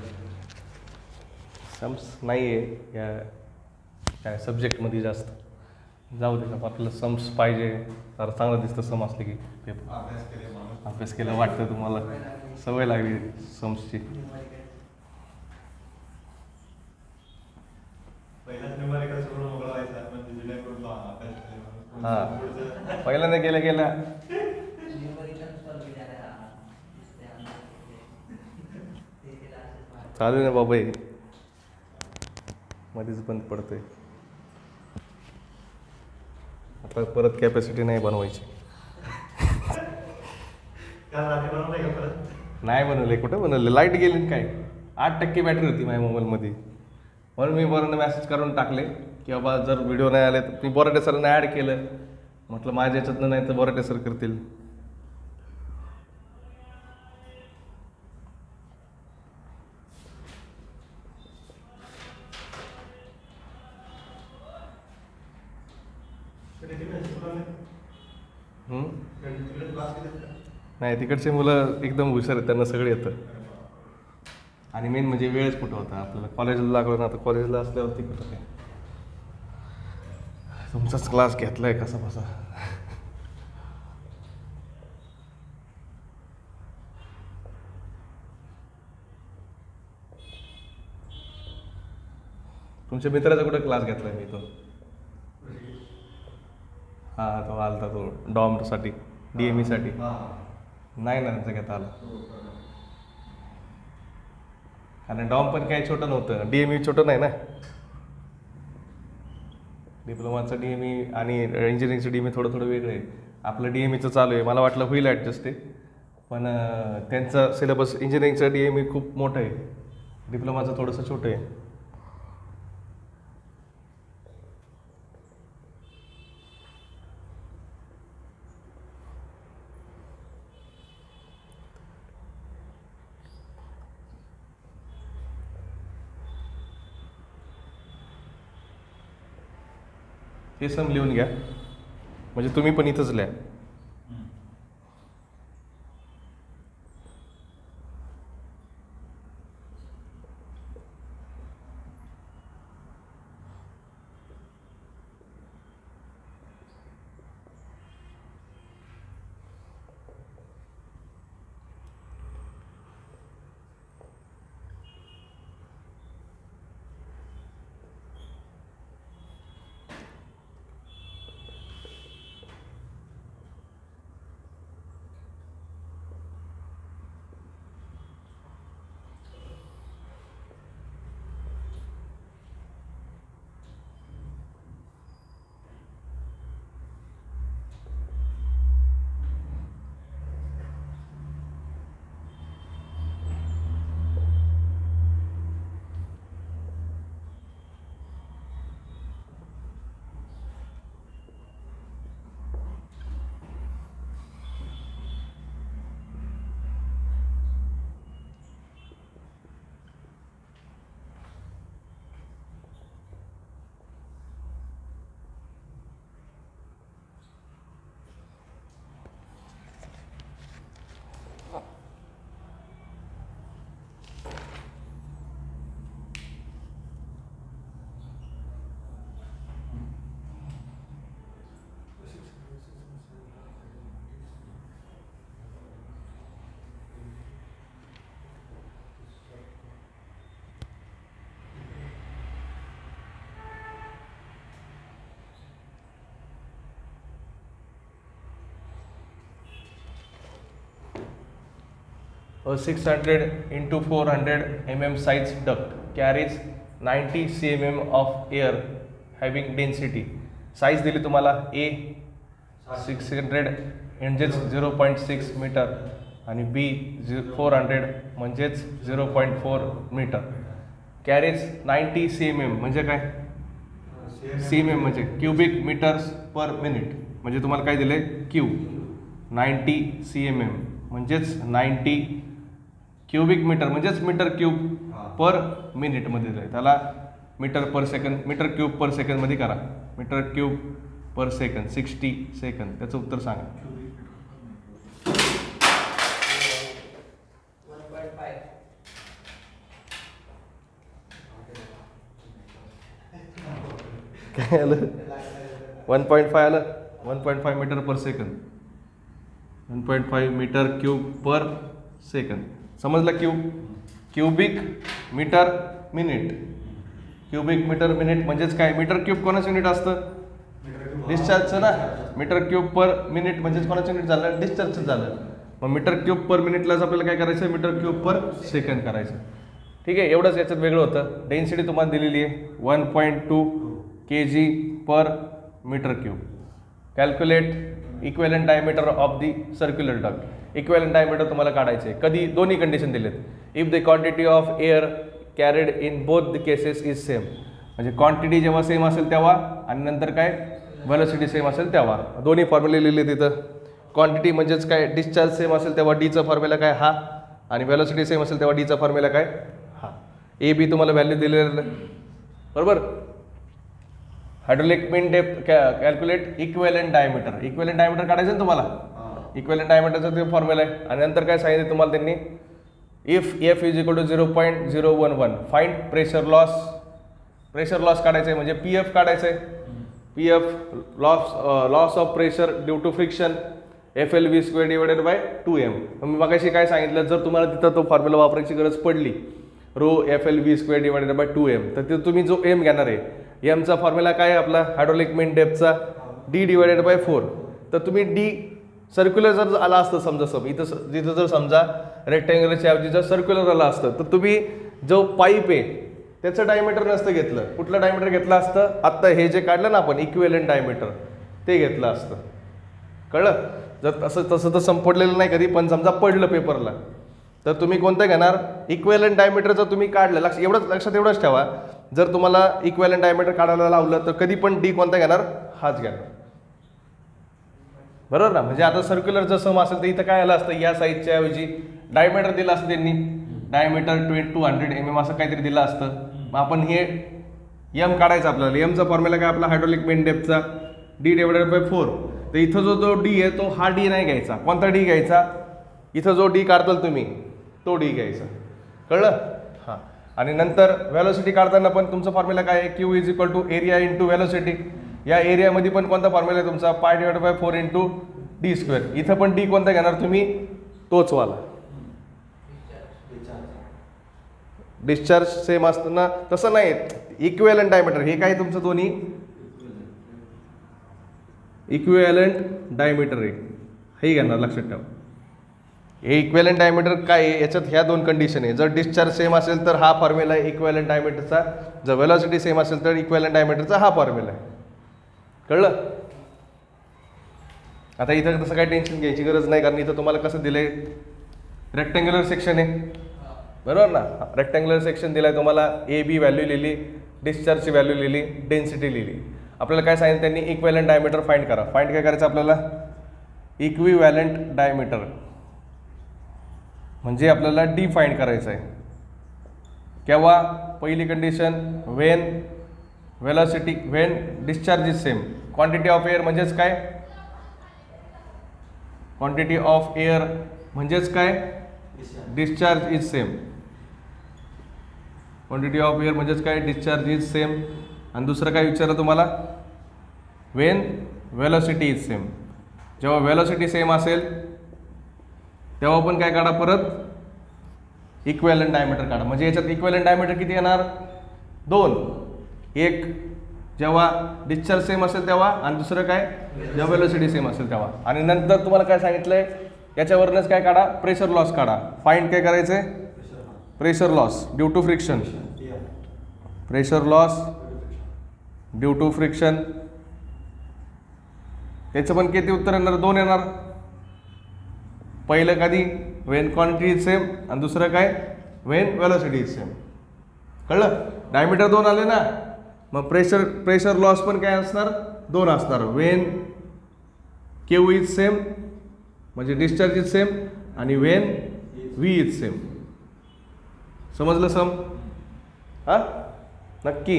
Speaker 1: सम्स नाही आहे या काय सब्जेक्टमध्ये जास्त. जाऊ दे, आपल्याला सम्स पाहिजे. जरा चांगलं दिसतं सम असले की पेपर.
Speaker 2: अभ्यास केले माणूस.
Speaker 1: अभ्यास केला वाटतं तुम्हाला, सवय लागली सम्सची.
Speaker 2: पहिलाच न्यूमरिकल सोडून मोकळा व्हायचा, म्हणजे जेणेकरून तो अभ्यास केले माणूस.
Speaker 1: हां,
Speaker 2: पुढचं
Speaker 1: पहिल्यांदा गेल्या गेल्या चालू आहे ना बाबा, हे मध्येच बंद पडतंय. आता परत कॅपॅसिटी नाही बनवायची.
Speaker 2: काल रात्री बनवलंय का परत?
Speaker 1: नाही बनवले. कुठं बनवले? लाईट गेली ना काय. 8% बॅटरी होती माझ्या मोबाईलमध्ये. म्हणून मी बरोबर मेसेज करून टाकले की बाबा जर व्हिडिओ नाही आले तर. मी बोराटे सरांना ॲड केलं. म्हटलं माझ्या याच्यातनं नाही तर बोराटे सर करतील.
Speaker 2: कधी तिकडे शिकवलं नाही?
Speaker 1: हम्म?
Speaker 2: तिकडे क्लास केलेत का?
Speaker 1: नाही, तिकडचे मुलं एकदम हुशार आहेत, त्यांना सगळे येतं. आणि मेन म्हणजे वेळच कुठं होता आपल्याला. कॉलेजला लागलो ना, आता कॉलेजला असल्यावरती कुठं काय. तुमचाच क्लास घेतलाय कसा बसा. तुमच्या मित्राचा कुठं क्लास घेतलाय मी तो? हां, तो आलता तो डॉमसाठी, DME साठी.
Speaker 2: हां.
Speaker 1: नाही ना त्यांचा घेता आला.
Speaker 2: हो, हो.
Speaker 1: कारण डॉम पण काही छोटं नव्हतं. DME छोटं नाही ना. डिप्लोमाचं DME आणि इंजिनिअरिंगचं DME थोडं थोडं वेगळं आहे. आपलं DMEचं चालू आहे. मला वाटलं होईल ॲडजस्ट ते, पण त्यांचं सिलेबस इंजिनिअरिंगचं DME खूप मोठं आहे. डिप्लोमाचं थोडंसं छोटं आहे. हे सम लिहून घ्या, म्हणजे तुम्ही पण इथंच लिहा. A 600 into 400 mm size duct carries 90 cm of air having density. Size दिली तुम्हाला A 600 म्हणजेच 0.6 मीटर आणि B 400 म्हणजेच 0.4 मीटर. कॅरेज 90 cm म्हणजे काय? cm म्हणजे क्युबिक मीटर्स पर मिनिट. म्हणजे तुम्हाला काय दिले? Q 90 cm म्हणजेच 90 क्युबिक मीटर म्हणजेच मीटर क्यूब पर मिनिटमध्ये दिलं आहे. त्याला metre per second, metre cube per सेकंडमध्ये करा. Metre cube per second 60 second. त्याचं उत्तर सांगा.
Speaker 3: 1.5.
Speaker 1: काय आलं? 1.5 आलं. 1.5 metre per second. 1.5 metre cube per second. समजलं? Cubic metre minute. Cubic metre minute म्हणजेच काय? मीटर क्यूब कोणाचं युनिट असतं? डिस्चार्जचं ना. मीटर क्यूब पर मिनिट म्हणजेच कोणाचं युनिट झालं? डिस्चार्जचं झालं. मग मीटर क्यूब पर मिनिटलाच आपल्याला काय करायचं? मीटर क्यूब पर सेकंड करायचं. ठीक आहे. एवढंच याच्यात वेगळं होतं. डेन्सिटी तुम्हाला दिलेली आहे 1.2 kg per metre cube. Calculate equivalent diameter of the circular duct. Equivalent diameter तुम्हाला काढायचे. कधी? दोन्ही कंडिशन दिलेत. If the quantity of air carried in both the cases is same. म्हणजे क्वांटिटी जेव्हा सेम असेल तेव्हा आणि नंतर काय? व्हेलॉसिटी सेम असेल तेव्हा. दोन्ही फॉर्म्युले लिहिले तिथं. क्वांटिटी म्हणजेच काय? डिस्चार्ज सेम असेल तेव्हा डीचा फॉर्म्युला काय? हा. आणि व्हेलॉसिटी सेम असेल तेव्हा डीचा फॉर्म्युला काय? हा. ए बी तुम्हाला व्हॅल्यू दिलेलं बरोबर. Hydraulic mean depth calculate equivalent diameter. Equivalent diameter काढायचं ना तुम्हाला. इक्वेलंट डायमीटरचा ते फॉर्म्युला आहे. आणि नंतर काय सांगितलं तुम्हाला त्यांनी? If F is equal to 0.011 find pressure loss. Pressure loss काढायचं आहे म्हणजे पी एफ काढायचं आहे. P F loss of pressure due to friction FLV² divided by 2m. मी मगाशी काय सांगितलं? जर तुम्हाला तिथं तो फॉर्म्युला वापरायची गरज पडली row FLV² divided by 2m तर ते तुम्ही जो m घेणार आहे एमचा फॉर्म्युला काय आहे आपला? हायड्रोलिक मीन डेप्थचा d डिवायडेड बाय 4. तर तुम्ही d सर्क्युलर जर आला असतं समजा तिथं जर समजा रेक्टँग्युलरच्या ऐवजी जर सर्क्युलर आला असतं तर तुम्ही जो पाईप आहे त्याचं डायमीटर नसतं घेतलं. कुठलं डायमीटर घेतलं असतं? आत्ता हे जे काढलं ना आपण इक्विव्हॅलेंट डायमीटर ते घेतलं असतं. कळलं? जर तसं तर संपडलेलं नाही कधी, पण समजा पडलं पेपरला तर तुम्ही कोणतं घेणार? इक्विव्हॅलेंट डायमीटरचं तुम्ही काढलं. लक्षात एवढंच ठेवा, जर तुम्हाला इक्विव्हॅलेंट डायमीटर काढायला लावलं तर कधी पण डी कोणता घेणार? हाच घेणार. बरोबर ना. म्हणजे आता सर्क्युलर जर सम असेल तर इथं काय आलं असतं? या साईजच्या ऐवजी डायमीटर दिलं असतं त्यांनी. डायमीटर 200 mm असं काहीतरी दिलं असतं. मग आपण हे एम काढायचं आपल्याला. एमचा फॉर्म्युला काय आपला? हायड्रोलिक मीन डेप्थचा d डिवायडेड बाय 4. तर इथं जो डी आहे तो हा डी नाही घ्यायचा. कोणता डी घ्यायचा? इथं जो डी काढताल तुम्ही तो डी घ्यायचा. कळलं? हां. आणि नंतर व्हेलॉसिटी काढताना पण तुमचा फॉर्म्युला काय आहे? Q is equal to area into velocity. या एरियामध्ये पण कोणता फॉर्म्युला आहे तुमचा? पाय डिवायडेड बाय 4 इंटू d². इथं पण डी कोणता घेणार तुम्ही? तोच वाला. डिस्चार्ज सेम असतं ना. तसं नाही, इक्विव्हॅलेंट डायमीटर हे काय तुमचं? दोन्ही इक्विव्हॅलेंट डायमीटर आहे हे घेणार. लक्षात ठेवा. हे इक्विव्हॅलेंट डायमीटर काय आहे? याच्यात ह्या दोन कंडिशन आहे. जर डिस्चार्ज सेम असेल तर हा फॉर्म्युला आहे इक्विव्हॅलेंट डायमीटरचा. जर व्हेलॉसिटी सेम असेल तर इक्विव्हॅलेंट डायमीटरचा हा फॉर्म्युला आहे. कळलं? आता इथं तसं काही टेन्शन घ्यायची गरज नाही, कारण इथं तुम्हाला कसं दिलंय? रेक्टँग्युलर सेक्शन आहे बरोबर ना. रेक्टँग्युलर सेक्शन दिलाय तुम्हाला. ए बी व्हॅल्यू लिहिली, डिस्चार्जची व्हॅल्यू लिहिली, डेन्सिटी लिहिली. आपल्याला काय सांगितलं त्यांनी? इक्विव्हॅलेंट डायमीटर फाइंड करा. फाइंड काय करायचं आपल्याला? इक्विव्हॅलेंट डायमीटर म्हणजे आपल्याला डी फाइंड करायचं आहे. केव्हा? पहिली condition when velocity when discharge is same. Quantity of air म्हणजेच काय? क्वांटिटी ऑफ एअर म्हणजेच काय? Discharge is same. Quantity of air म्हणजेच काय? Discharge is same. आणि दुसरं काय विचारलं तुम्हाला? When velocity is same. जेव्हा व्हेलॉसिटी सेम असेल तेव्हा पण काय काढा? परत इक्विव्हॅलेंट डायमीटर काढा. म्हणजे याच्यात इक्विव्हॅलेंट डायमीटर किती येणार? 2. एक जेव्हा डिस्चार्ज सेम असेल तेव्हा आणि दुसरं काय? जेव्हा व्हेलॉसिटी सेम असेल तेव्हा. आणि नंतर तुम्हाला काय सांगितलंय? याच्यावरनंच काय काढा, प्रेशर लॉस काढा. फाइंड काय करायचंय, pressure loss due to friction, pressure loss due to friction. त्याचं पण किती उत्तर येणार, 2 येणार. पहिलं कधी वेन क्वांटिटी इज सेम आणि दुसरं काय वेन वेलोसिटी इज सेम. कळलं, डायमीटर 2 आले ना, मग प्रेशर लॉस पण काय असणार, 2 असणार. वेन क्यू इज सेम म्हणजे डिस्चार्ज इज सेम आणि वेन व्ही इज सेम. समजलं सम? हां नक्की.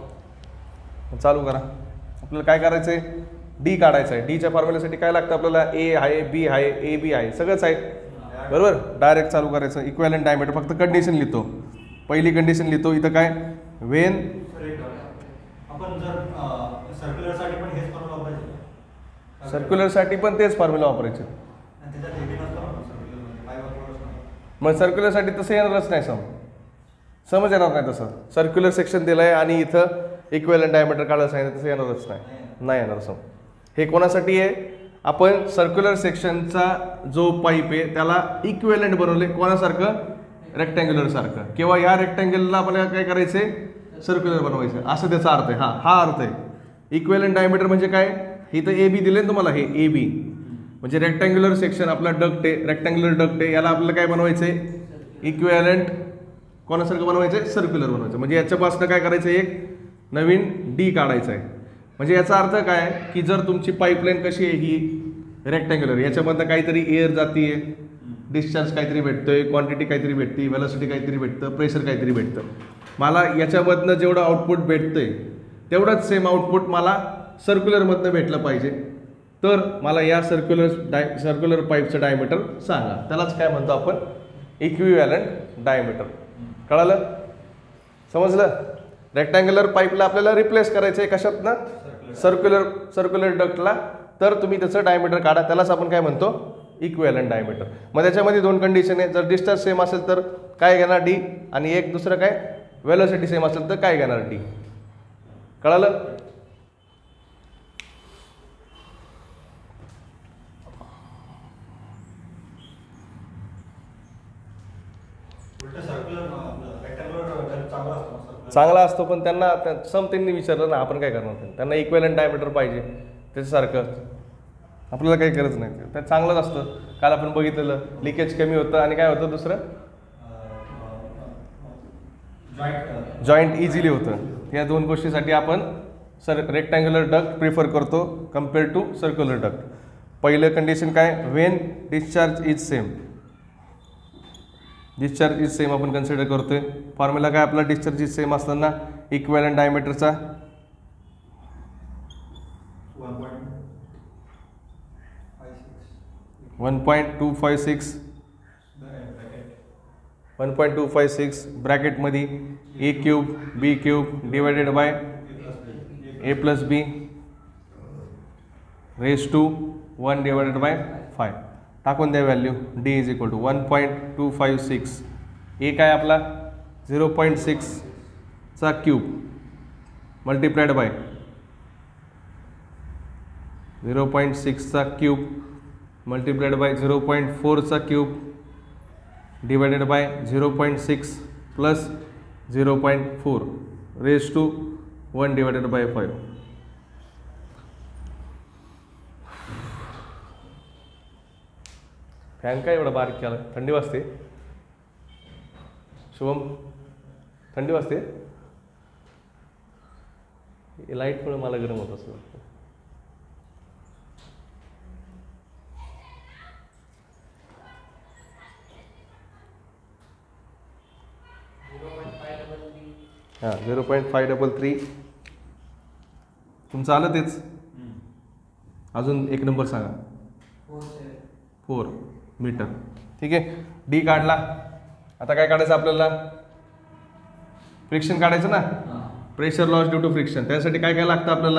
Speaker 1: चालू करा. आपल्याला काय करायचं आहे, डी काढायचं आहे. डीच्या फॉर्म्युल्यासाठी काय लागतं आपल्याला, ए आहे, बी आहे, ए बी आहे, सगळंच आहे. बरोबर, डायरेक्ट चालू करायचं. इक्वॅलेंट डायमीटर, फक्त कंडिशन लिहितो. पहिली कंडिशन लिहितो इथं काय, वेन.
Speaker 2: आपण जर सर्क्युलरसाठी पण हेच फॉर्म्युला वापरायचे,
Speaker 1: सर्क्युलरसाठी पण तेच फॉर्म्युला वापरायचे.
Speaker 2: आणि त्याच्यात हेवी नसतं ना सर्क्युलरमध्ये, काय वापरलंच
Speaker 1: मग सर्क्युलरसाठी तसं येणारच नाही, समज येणार नाही तसं. सर्क्युलर सेक्शन दिलं आहे आणि इथं इक्वॅलेंट डायमीटर काढायला सांगितलं, तसं येणारच नाही येणार सम. हे कोणासाठी आहे, आपण सर्क्युलर सेक्शनचा जो पाईप आहे त्याला इक्विव्हॅलेंट बनवले कोणासारखं, रेक्टँग्युलर सारखं, किंवा या रेक्टँगलला आपल्याला काय करायचे, सर्क्युलर बनवायचं, असं त्याचा अर्थ आहे. हा अर्थ आहे. इक्विव्हॅलेंट डायमीटर म्हणजे काय, इथं ए बी दिले ना तुम्हाला, हे ए बी म्हणजे रेक्टँग्युलर सेक्शन आपला डक्ट आहे, रेक्टँग्युलर डक्ट आहे, याला आपल्याला काय बनवायचं आहे, इक्विव्हॅलेंट कोणासारखं बनवायचं आहे, सर्क्युलर बनवायचं. म्हणजे याच्यापासून काय करायचं, एक नवीन डी काढायचं आहे. म्हणजे याचा अर्थ काय की जर तुमची पाईपलाईन कशी आहे, ही रेक्टँग्युलर, याच्यामधनं काहीतरी एअर जातीये, डिस्चार्ज काहीतरी भेटतोय, क्वांटिटी काहीतरी भेटते, वेलोसिटी काहीतरी भेटतं, प्रेशर काहीतरी भेटतं. मला याच्यामधनं जेवढं आउटपुट भेटतंय तेवढंच सेम आउटपुट मला सर्क्युलरमधनं भेटलं पाहिजे. तर मला या सर्क्युलर पाईपचं डायमीटर सांगा. त्यालाच काय म्हणतो आपण, इक्विव्हॅलंट डायमीटर. कळालं, समजलं? रेक्टँग्युलर पाईपला आपल्याला रिप्लेस करायचं आहे कशातनं, सर्क्युलर डक्टला. तर तुम्ही त्याचं डायमीटर काढा, त्यालाच आपण काय म्हणतो, इक्विव्हॅलंट डायमीटर. मग त्याच्यामध्ये 2 कंडिशन आहे. जर डिस्टन्स सेम असेल तर काय घेणार, डी, आणि एक दुसरं काय, वेलोसिटी सेम असेल तर काय घेणार, डी. कळालं? चांगला असतो, पण त्यांना त्यांनी विचारलं ना, आपण काय करणार, त्यांना इक्विव्हॅलंट डायमीटर पाहिजे त्याच्यासारखं. आपल्याला काही गरज नाही, ते चांगलंच असतं. काल आपण बघितलेलं, लिकेज कमी होतं आणि काय होतं दुसरं, जॉईंट इझिली होतं. या 2 गोष्टीसाठी आपण रेक्टँग्युलर डक्ट प्रिफर करतो कम्पेअर टू सर्क्युलर डक्ट. पहिलं कंडिशन काय, when discharge is same, discharge is same आपण कन्सिडर करतोय. फॉर्म्युला काय आपला, डिस्चार्ज इज सेम असताना इक्विव्हॅलंट डायमीटरचा 1.256 ब्रॅकेटमध्ये A cube B cube divided by A plus B raise to 1 divided by 5. टाकून द्या व्हॅल्यू. D is equal to 1.256. A काय आपला 0.6 चा क्यूब मल्टिप्लाइड बाय 0.6 चा क्यूब मल्टिप्लाइड बाय 0.4 चा cube divided by 0.6 plus 0.4 raise to 1 divided by 5. Fan काय एवढा बारीक केला, थंडी वाजते शुभम, थंडी वाजते, लाईटमुळे मला गरम होत असं वाटतं. हां 0.533 तुमचं आलं तेच. अजून एक नंबर सांगा. 4 मीटर. ठीक आहे, डी काढला. आता काय काढायचं आपल्याला, फ्रिक्शन काढायचं ना, pressure loss due to friction. त्यासाठी काय काय लागतं आपल्याला,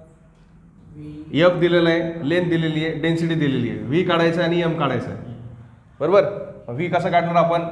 Speaker 1: एफ दिलेलं आहे, लेंथ दिलेली आहे, डेन्सिटी दिलेली आहे, व्ही काढायचं आणि एम काढायचं आहे. बरोबर, व्ही कसं काढणार आपण,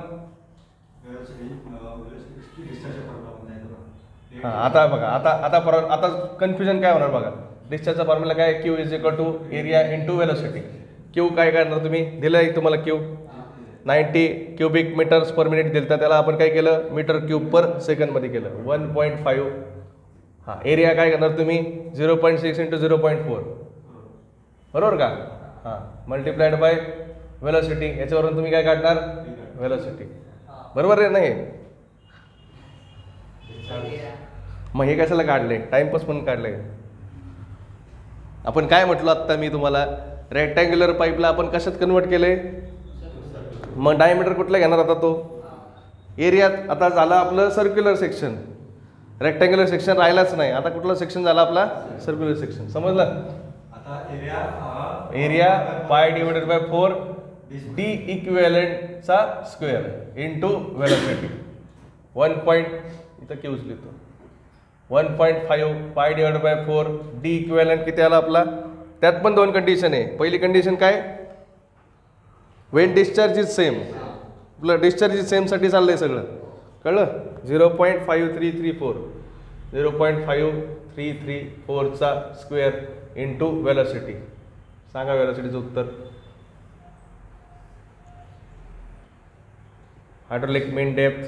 Speaker 1: हां आता बघा, आता कन्फ्युजन काय होणार बघा. डिस्चार्जचा फॉर्म्युला काय, Q is equal to area into velocity. Q काय करणार तुम्ही, दिलं आहे तुम्हाला Q 90 cubic metres per minute दिलं, तर त्याला आपण काय केलं मीटर क्यूब पर सेकंडमध्ये केलं 1.5. हां एरिया काय करणार तुम्ही 0.6 इंटू 0.4 बरोबर का. हां मल्टिप्लाइड बाय वेलोसिटी, याच्यावरून तुम्ही काय काढणार वेलोसिटी. बरोबर आहे नाही. मग हे कशाला काढले, टाइमपास म्हणून काढले. आपण काय म्हटलं आत्ता मी तुम्हाला, रेक्टँग्युलर पाईपला आपण कशात कन्वर्ट केले, मग डायमीटर कुठला घेणार आता तो एरियात. आता झालं आपलं सर्क्युलर सेक्शन, रेक्टँग्युलर सेक्शन राहिलाच नाही. आता कुठला सेक्शन झाला आपला सर्क्युलर सेक्शन, समजलं.
Speaker 2: आता
Speaker 1: area pi divided by 4 D इक्विव्हॅलेंटचा स्क्वेअर इंटू वेलोसिटी 1. इथं क्यूज लिहितो 1.5 पाय डिवाइडेड बाय 4 डी इक्विव्हॅलेंट किती आला आपला. त्यात पण दोन कंडिशन आहे. पहिली कंडिशन काय, वेन डिस्चार्ज इज सेम. आपलं डिस्चार्ज इज सेमसाठी चाललंय सगळं, कळलं. 0.5334 0.5334चा स्क्वेअर इंटू वेलोसिटी. सांगा वेलोसिटीचं उत्तर. Hydraulic mean depth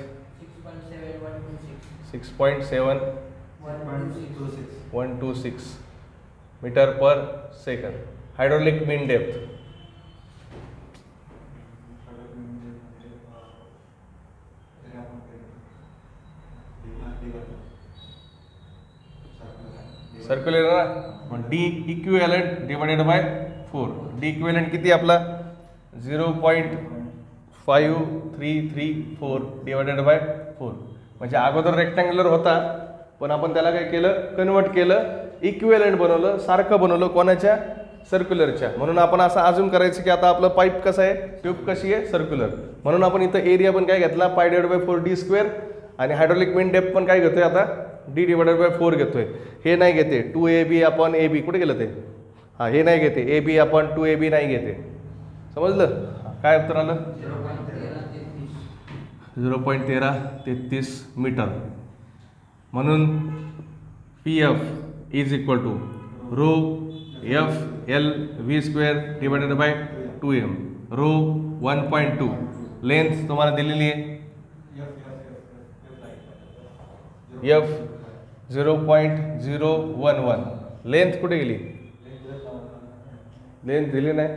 Speaker 1: 6.7126 metre per second. Hydraulic mean depth circular ना, D equivalent divided by 4. D equivalent किती आपला 0.5334 डिवाइडेड बाय 4. म्हणजे अगोदर रेक्टँग्युलर होता, पण आपण त्याला काय केलं कन्वर्ट केलं, इक्विव्हॅलेंट बनवलं, सारखं बनवलं कोणाच्या सर्क्युलरच्या. म्हणून आपण असं अजून करायचं की आता आपलं पाईप कसं आहे, ट्यूब कशी आहे सर्क्युलर. म्हणून आपण इथं एरिया पण काय घेतला pi divided by 4 D square, आणि हायड्रोलिक मीन डेप्थ पण काय घेतोय आता डी डिवाइडेड बाय 4 घेतोय. हे नाही घेते 2ab अपॉन ab, कुठे गेलं ते. हां हे नाही घेते ab अपॉन 2ab नाही घेते, समजलं. काय उत्तर आलं 0.1333 मीटर. म्हणून PF is equal to rho F L V square divided by 2m. Rho 1.2, length तुम्हाला दिलेली आहे एफ 0.011. लेंथ कुठे गेली, लेंथ दिली नाही.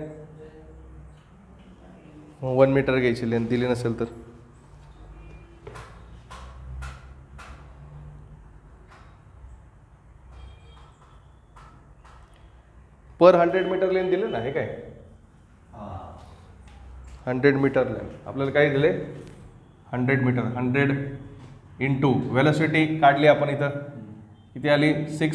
Speaker 1: 1 मीटर घ्यायची, लेंथ दिली नसेल तर. पर 100 मीटर लेंथ दिले ना, हे काय 100 मीटर लेंथ आपल्याला काय दिले 100 मीटर. 100 इंटू वेलोसिटी काढली आपण इथं किती आली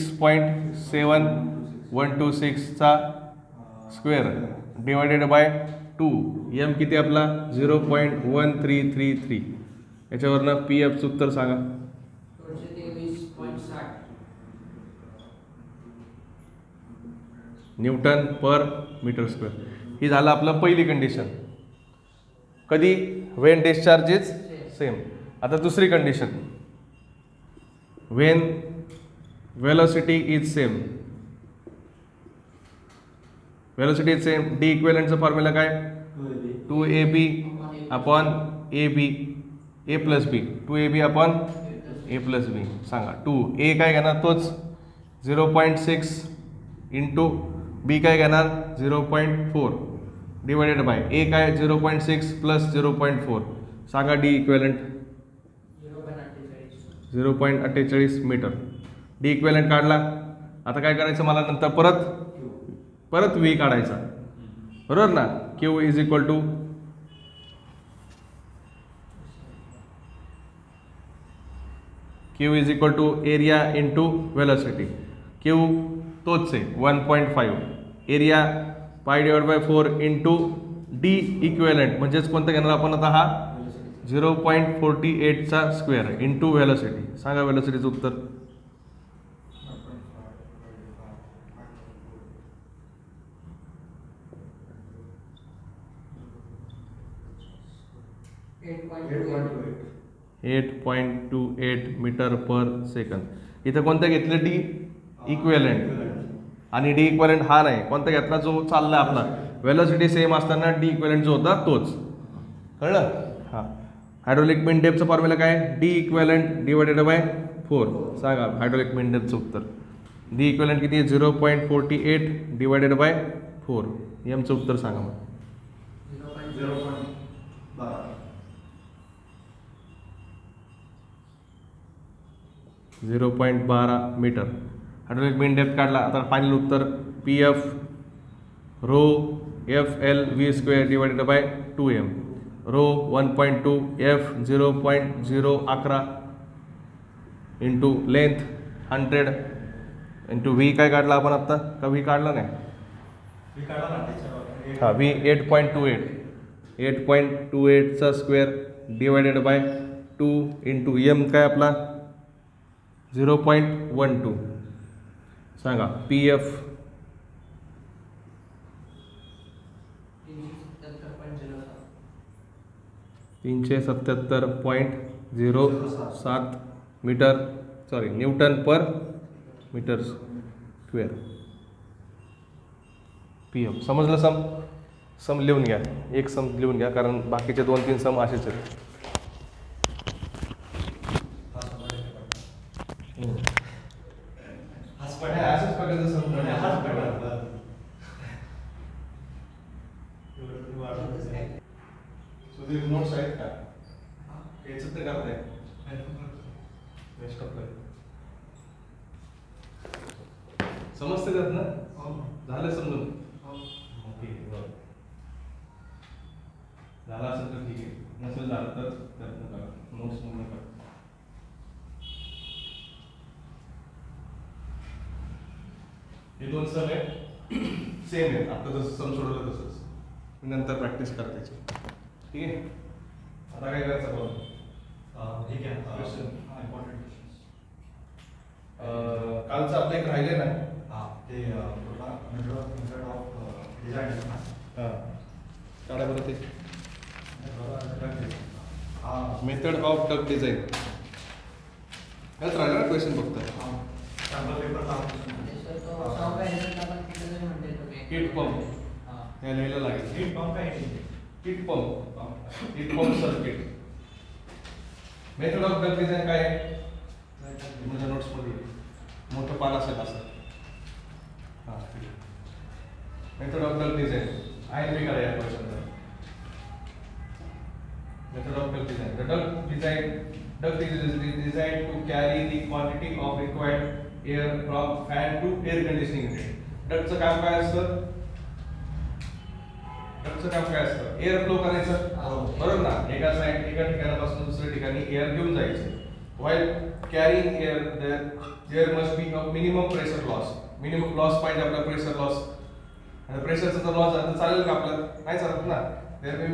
Speaker 1: 6.7126चा स्क्वेअर डिवायडेड बाय 2. एम किती आपला 0.1333. याच्यावरनं PFचं उत्तर सांगा.
Speaker 3: 223.60
Speaker 1: न्यूटन पर मीटर स्क्वेअर. ही झालं आपलं पहिली कंडिशन, कधी वेन डिस्चार्ज इज सेम. आता दुसरी condition, when velocity is same. Velocity is same, D इक्विव्हॅलेंटचा फॉर्म्युला काय 2ab upon ab a plus B. 2ab upon a plus B. सांगा 2a काय घेणार तोच 0.6 इंटू बी काय घेणार 0.4 डिवायडेड बाय ए काय 0.6 प्लस 0.4. सांगा D equivalent 0.48 metre. D equivalent काढला. आता काय करायचं मला नंतर परत व्ही काढायचा, बरोबर ना. Q is equal to area into velocity. Q तोच आहे 1.5. Area pi divide by 4 into D equivalent म्हणजेच कोणतं घेणार आपण आता हा 0.48चा स्क्वेअर इंटू वेलोसिटी. सांगा वेलोसिटीचं उत्तर. 8.28 मीटर पर सेकंद. इथं कोणतं घेतलं डी इक्विव्हॅलेंट, आणि डी इक्विव्हॅलेंट हा नाही, कोणता घेतला जो चालला आपला वेलोसिटी सेम असताना डी इक्वेलंट जो होता तोच. कळलं? हां. हायड्रोलिक मीन डेप्थचं फॉर्म्युला काय? D equivalent divided by 4. सांगा हायड्रोलिक मीन डेप्थचं उत्तर. डी इक्वेलंट किती आहे? 0.48 डिवायडेड बाय 4. एमचं उत्तर सांगा मग. 0.12 मीटर. हायड्रोलिक मीन डेप्थ काढला. आता फायनल उत्तर PF rho FL V² divided by 2m. Rho 1.2 F 0.011 into length 100 into V काय काढला आपण आत्ता? का V काढला नाही? हां, V 8.28. 8.28चा square divided by 2 into M काय आपला 0.12. सांगा PF 377.07 metre newton per metre square. PF समजलं? सम लिहून घ्या. एक सम लिहून घ्या कारण बाकीचे 2-3 सम असेच आहेत. नोट्स आहेत का? याचं तर करताय समजते त्यात ना? झालं समजून? ओके, झालं असेल तर ठीक आहे, नसेल झालं तर प्रयत्न करा नोट्स म्हणून करा. हे 2 सम आहे सेम आहे. आता जसं सम सोडवलं तसंच मी नंतर प्रॅक्टिस करा त्याची. ठीक आहे. आता काय करायचं बघ.
Speaker 2: ठीक आहे.
Speaker 1: Question.
Speaker 2: Important questions.
Speaker 1: कालचं आपलं एक राहिले ना.
Speaker 2: ते मेथड ऑफ डिझाईन ना.
Speaker 1: काढा बरं ते. मेथड ऑफ डक डिझाईन हेच राहिलं ना क्वेश्चन फक्त. हीट पंप हे लिहायला लागेल.
Speaker 2: हीट पंप काय?
Speaker 1: Heat pump circuit. Method of duct design काय आहे? माझ्या नोट्समध्ये मोठं पान असेल असं. हां, method of duct design INP करा या क्वेश्चनला. Method of duct design. The duct is designed to carry the quantity of required air from fan to air conditioning unit. Ductचं काम काय असतं? एअर फ्लो करायचं. बरोबर ना? एका ठिकाणापासून दुसऱ्या ठिकाणी एअर घेऊन जायचं. While carrying air, there must be a minimum pressure loss. Minimum loss पाहिजे आपला प्रेशर लॉस. आणि प्रेशरचा जर लॉस झाला तर चालेल का आपल्याला? नाही चालत ना. There will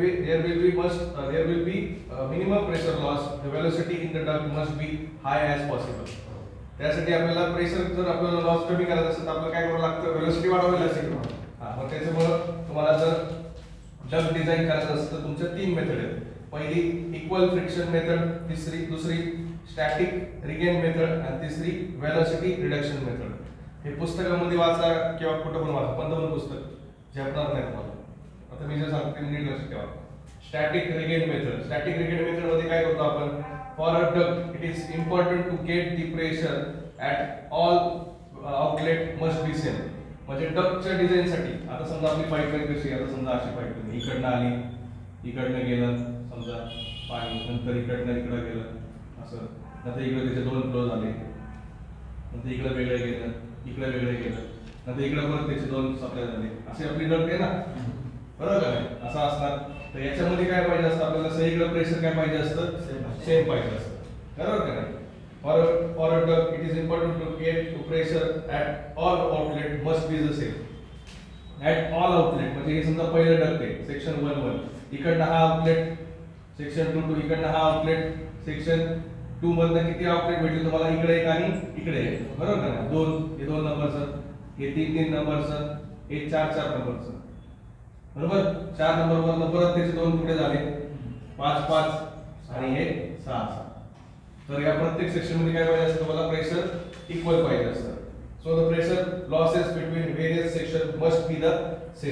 Speaker 1: be minimum pressure loss. The velocity in the duct must be high as possible. त्यासाठी आपल्याला प्रेशर जर आपल्याला लॉस कमी करायचं असेल तर आपल्याला काय करावं लागतं? वेलोसिटी वाढवावी लागते. मग त्याच्यामुळे तुम्हाला जर डक्ट डिझाईन करायचं असेल तर तुमच्या 3 मेथड आहेत. पहिली इक्वल फ्रिक्शन मेथड, दुसरी स्टॅटिक रिगेन मेथड आणि तिसरी वेलोसिटी रिडक्शन मेथड. हे पुस्तकामध्ये वाचा किंवा कुठं पण वाचा, कोणतं पण पुस्तक झेपणार नाही तुम्हाला. आता मी जे सांगतो ते नीट लक्षात ठेवा. स्टॅटिक रिगेन मेथड मध्ये काय करतो आपण? For a duct it is important to get the pressure at all outlet must be same. म्हणजे डक्टच्या डिझाईनसाठी आता समजा आपली पाईपलाईन कशी आहे? आता समजा अशी पाईपलाईन इकडनं आली, इकडनं गेलं समजा पाणी, नंतर इकडनं इकडं गेलं असं, नंतर इकडे त्याचे 2 फ्लो झाले, नंतर इकडं वेगळं गेलं, इकडे वेगळे गेलं, नंतर इकडे परत त्याचे 2 सप्लाय झाले. अशी आपली डक्ट आहे ना, बरोबर का नाही? असं असणार. तर याच्यामध्ये काय पाहिजे असतं आपल्याला? सगळीकडे प्रेशर काय पाहिजे असतं? सेम पाहिजे असतं. बरोबर का नाही? For a duct, it is important to get to pressure at all outlet must be the same. At all outlet म्हणजे हे समजा पहिलं डक्ट आहे सेक्शन 1 इकडनं हा आउटलेट, सेक्शन 2 इकडनं हा आउटलेट, सेक्शन 2 मधनं किती आउटलेट भेटले तुम्हाला? इकडे एक आणि इकडे एक. बरोबर का नाही? 2 हे 2 नंबरचं, हे 3 नंबरचं, हे 4 नंबरचं. बरोबर? 4 नंबरवरनं परत त्याचे 2 तुकडे झाले, 5 आणि हे 6. तर या प्रत्येक सेक्शन मध्ये काय पाहिजे असतं तुम्हाला? प्रेशर इक्वल पाहिजे असतं. So the pressure losses between various section must be the same.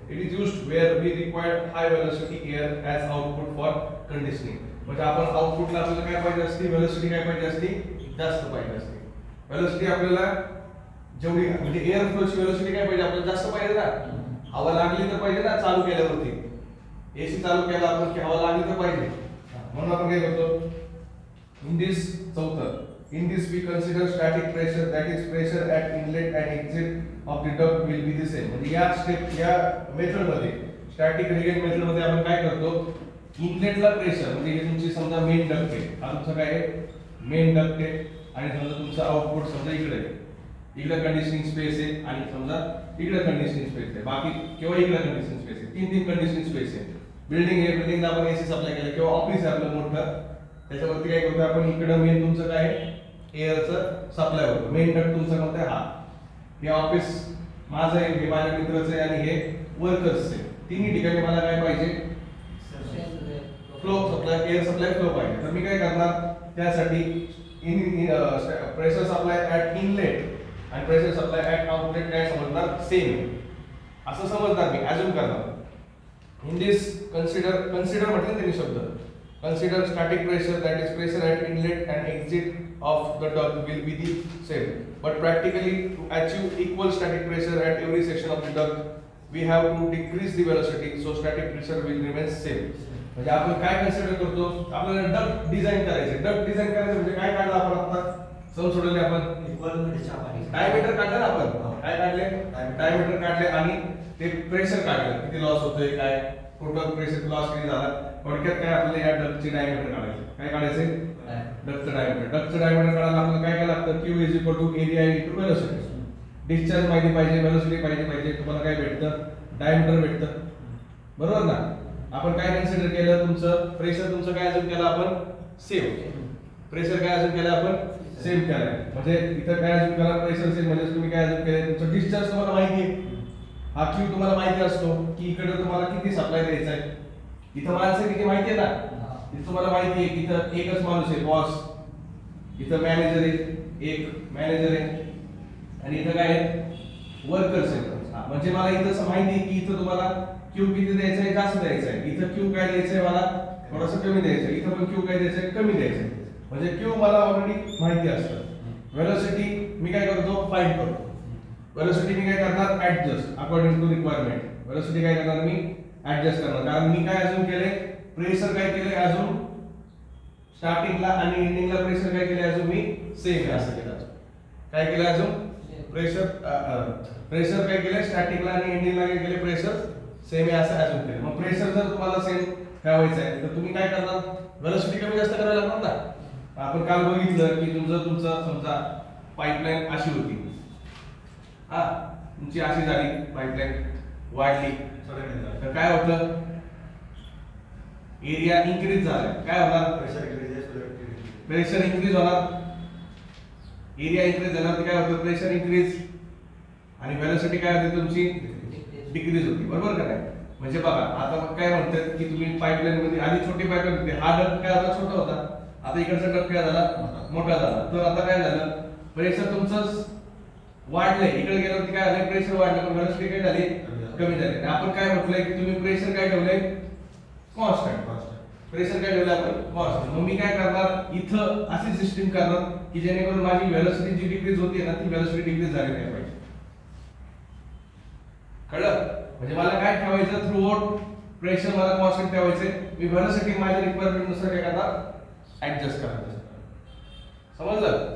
Speaker 1: It is used where we require high velocity air as output for conditioning. म्हणजे आपण आउटपुटला आपल्याला काय पाहिजे असते, वेलोसिटी काय पाहिजे असते, जास्त पाहिजे असते. वेलोसिटी आपल्याला जेवढी म्हणजे एअर फ्लोची वेलोसिटी काय पाहिजे आपल्याला, जास्त पाहिजे ना. हवा लागली तर पाहिजे ना चालू केल्यावरती. एसी चालू केला आपण की हवा लागली तर पाहिजे. म्हणून आपण काय करतो, इन दिस चौथं, in this we consider static pressure, that is pressure at inlet and exit of the duct will be the same. म्हणजे या स्टेप या मेथड मध्ये स्टॅटिक रिलेट मेथड मध्ये आपण काय करतो, इनलेटला प्रेशर म्हणजे हे तुमची समजा मेन डक्ट आहे, हा तुमचा काय आहे मेन डक्ट आहे, आणि समजा तुमचं आउटपुट समजा इकडे आहे, इकडे कंडिशनिंग स्पेस आहे, आणि समजा इकडे कंडिशनिंग स्पेस आहे, बाकी किंवा इकडे कंडिशनिंग स्पेस आहे, तीन कंडिशनिंग स्पेस आहे. बिल्डिंग आहे, बिल्डिंगला आपण एसी सप्लाय केलं किंवा ऑफिस आहे आपलं मोठं, त्याच्यावरती काय करतो आपण, इकडे मेन तुमचं काय एअरचं सप्लाय होतं, मेन डक्ट तुमचं कोणतं आहे, हा हे ऑफिस माझं आहे, हे माझ्या मित्राचं आहे, आणि हे वर्कर्स आहे. तिन्ही ठिकाणी मला काय पाहिजे, flow supply, air supply flow पाहिजे. तर मी काय करणार, त्यासाठी प्रेशर सप्लाय ऍट इनलेट आणि प्रेशर सप्लाय ऍट आउटलेट काय समजणार, सेम असं समजणार, मी अज्युम करणार. इन दिस कन्सिडर म्हटलं त्यांनी शब्द, consider static pressure, that is pressure at inlet and exit of the duct will be the same, but practically to achieve equal static pressure at every section of the duct we have to decrease the velocity, so static pressure will remain same. म्हणजे आपण काय consider करतो, आपल्याला duct design करायचे. Duct design करायचं म्हणजे काय काढलं आपण, आता सम सोडवले आपण, डायमीटर काढलं ना आपण, काय काढले, डायमीटर काढले, आणि ते प्रेशर काढलं, किती लॉस होतोय, काय टोटल प्रेशर लॉस किती झाला. थोडक्यात काय आपल्याला या डक्टचे डायमीटर काढायचे, काय काढायचे, डक्टचं डायमीटर. डक्टचं डायमीटर काढायला आपल्याला काय काय लागतं, Q is equal to area into velocity. Discharge माहिती पाहिजे, वेलोसिटी पाहिजे, तुम्हाला काय भेटतं, डायमीटर भेटतं, बरोबर ना. आपण काय कन्सिडर केलं, तुमचं प्रेशर तुमचं काय अजून केलं आपण, सेम. प्रेशर काय अजून केलं आपण, सेम केलं. म्हणजे इथं काय अजून केलं, प्रेशर सेम, म्हणजे तुम्ही काय अजून केलं, तुमचं डिस्चार्ज तुम्हाला माहिती आहे, हा Q तुम्हाला माहिती असतो की इकडे तुम्हाला किती सप्लाय द्यायचा आहे. इथं माणसं किती माहिती आहे ना, इथं तुम्हाला माहिती आहे की इथं एकच माणूस आहे, बॉस. इथं मॅनेजर आहे, एक मॅनेजर आहे, आणि इथं काय आहे, वर्कर्स आहेत. म्हणजे मला इथं माहिती आहे की इथं तुम्हाला Q किती द्यायचं आहे, जास्त द्यायचं आहे. इथं Q काय द्यायचं आहे, मला थोडंसं कमी द्यायचं आहे. इथं पण Q काय द्यायचं आहे, कमी द्यायचं आहे. म्हणजे Q मला ऑलरेडी माहिती असतं. वेलोसिटी मी काय करतो, फाइंड करतो. वेलोसिटी मी काय करणार, adjust according to requirement. Velocity काय करणार, मी ऍडजस्ट करणार, कारण मी काय अजून केले, प्रेशर काय केले अजून स्टार्टिंगला आणि एंडिंगला प्रेशर काय केले अजून मी सेम आहे असं केलं. काय केलं अजून, प्रेशर काय केलं स्टार्टिंगला आणि एंडिंगला काय केले, प्रेशर सेम आहे असं अजून केलं. मग प्रेशर जर तुम्हाला सेम ठेवायचं आहे तर तुम्ही काय करणार, वेलोसिटी कमी जास्त करायला लागणार ना. आपण काल बघितलं की तुमचं समजा पाईपलाईन अशी होती, हा तुमची अशी झाली, पाईपलाईन वाढली तर काय होतं, एरिया इन्क्रीज झाला, काय होणार, प्रेशर इन्क्रीज होणार. एरिया इन्क्रीज झाला तर काय होतं, प्रेशर इन्क्रीज, आणि वेलोसिटी काय होते तुमची, डिक्रीज होती, बरोबर का नाही. म्हणजे बघा आता काय म्हणतात की तुम्ही पाईपलाईन मध्ये आधी छोटी पाईपलाईन होती, हा डक्ट काय होता, छोटा होता, आता इकडचा डक्ट काय झाला, मोठा झाला. तर आता काय झालं, प्रेशर तुमचं वाढलंय, इकडे गेल्यावरती काय झालं, प्रेशर वाढलं, पण वेलोसिटी काय झाली, कमी झाली. आपण काय म्हटलंय की तुम्ही प्रेशर काय ठेवलंय, कॉन्स्टंट. प्रेशर काय ठेवलंय आपण, कॉन्स्टंट. मग मी काय करणार, इथं अशी सिस्टीम करणार की जेणेकरून माझी वेलोसिटी जी डिक्रीज होती ना, ती वेलोसिटी डिक्रीज झाली नाही पाहिजे. कळलं, म्हणजे मला काय ठेवायचं, थ्रू आउट प्रेशर मला कॉन्स्टंट ठेवायचे. मी वेलोसिटी माझ्या रिक्वायरमेंट नुसार काय करणार, ऍडजस्ट करायचं. समजलं.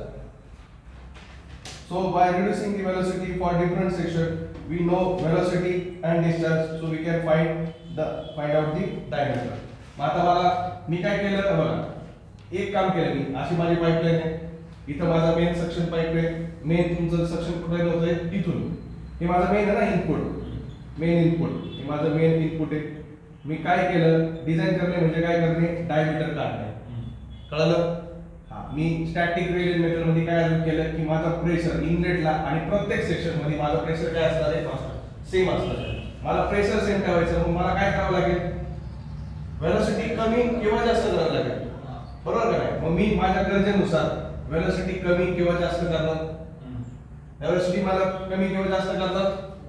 Speaker 1: So by reducing the velocity for different section, we know velocity and discharge, so we can find out the diameter. मग आता मला मी काय केलं, बघा एक काम केलं मी, अशी माझी पाईपलाईन आहे, इथं माझा मेन सक्शन पाईप आहे. मेन तुमचं सक्शन कुठे होतंय, इथून. हे माझं मेन आहे ना, इनपुट, मेन इनपुट, हे माझं मेन इनपुट आहे. मी काय केलं, डिझाइन करणे म्हणजे काय करणे, डायमीटर काढणे. कळलं. मी स्टॅटिक रिलेट मेथड मध्ये काय अजून केलं की माझा प्रेशर इनलेटला आणि प्रत्येक सेक्शन मध्ये माझा प्रेशर काय असणार आहे, सेम असणार आहे. मला प्रेशर सेम ठेवायचं, मग मला काय करावं लागेल, वेलोसिटी कमी किंवा जास्त करावं लागेल, बरोबर का नाही. मग मी माझ्या गरजेनुसार वेलोसिटी कमी किंवा जास्त करणार. वेलोसिटी मला कमी किंवा जास्त करणार,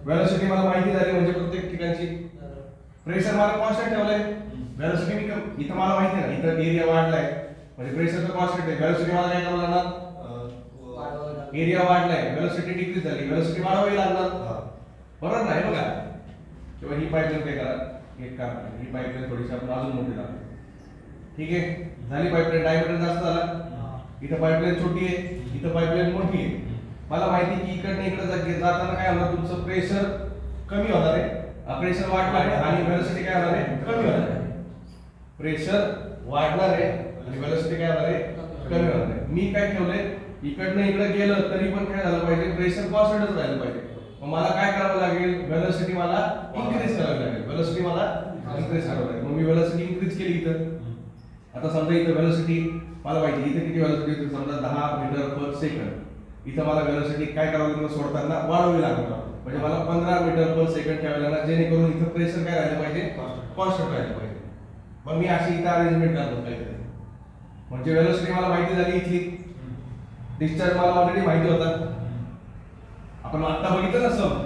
Speaker 1: व्हेलॉसिटी मला माहिती झाली म्हणजे प्रत्येक ठिकाणची प्रेशर मला कॉन्स्टंट ठेवलंय. व्हेलॉसिटी मी इथं मला माहिती आहे ना, इथं एरिया वाढलाय म्हणजे प्रेशर तर कॉन्स्टंट आहे. व्हेलॉसिटी मला काय करावं लागणार, एरिया वाढलाय, व्हेलॉसिटी डिक्रीज झाली, व्हेलॉसिटी वाढवावी लागणार. बरोबर नाही बघा. किंवा ही पाईपलाईन काय करा, एक काम करा, ही पाईपलाईन थोडीशी आपण अजून मोठी करा. ठीक आहे, झाली पाईपलाईन, डायमीटर जास्त झाला. इथं पाईपलाईन छोटी आहे, इथं पाईपलाईन मोठी आहे. मला माहिती की इकडनं इकडे जाताना काय होणार, तुमचं प्रेशर कमी होणार आहे, प्रेशर वाढणार आहे आणि व्हेलॉसिटी काय होणार आहे, कमी होणार आहे. प्रेशर वाढणार आहे आणि व्हेलॉसिटी काय होणार आहे, कमी होणार आहे. मी काय ठेवलंय, इकडनं इकडे गेलं तरी पण काय झालं पाहिजे, प्रेशर कॉन्स्टंटच राहिलं पाहिजे. मग मला काय करावं लागेल, व्हेलॉसिटी मला इन्क्रीज करावी लागेल, व्हेलॉसिटी मला इन्क्रीज करावी लागेल. मग मी व्हेलॉसिटी इन्क्रीज केली इथं. आता समजा इथं व्हेलॉसिटी मला माहिती, इथे किती व्हेलॉसिटी होती, समजा 10 मीटर पर सेकंड. इथं मला व्हेलॉसिटी काय करावं लागेल, सोडताना वाढवावी लागणार. म्हणजे मला 15 मीटर पर सेकंड ठेवायला लागणार, जेणेकरून इथं प्रेशर काय राहिलं पाहिजे, कॉन्स्टंट राहिलं पाहिजे. मग मी अशी इथं अरेंजमेंट करतो काहीतरी. म्हणजे व्हेलॉसिटी मला माहिती झाली इथली, डिस्चार्ज मला ऑलरेडी माहिती होता, आपण आता बघितलं ना सब.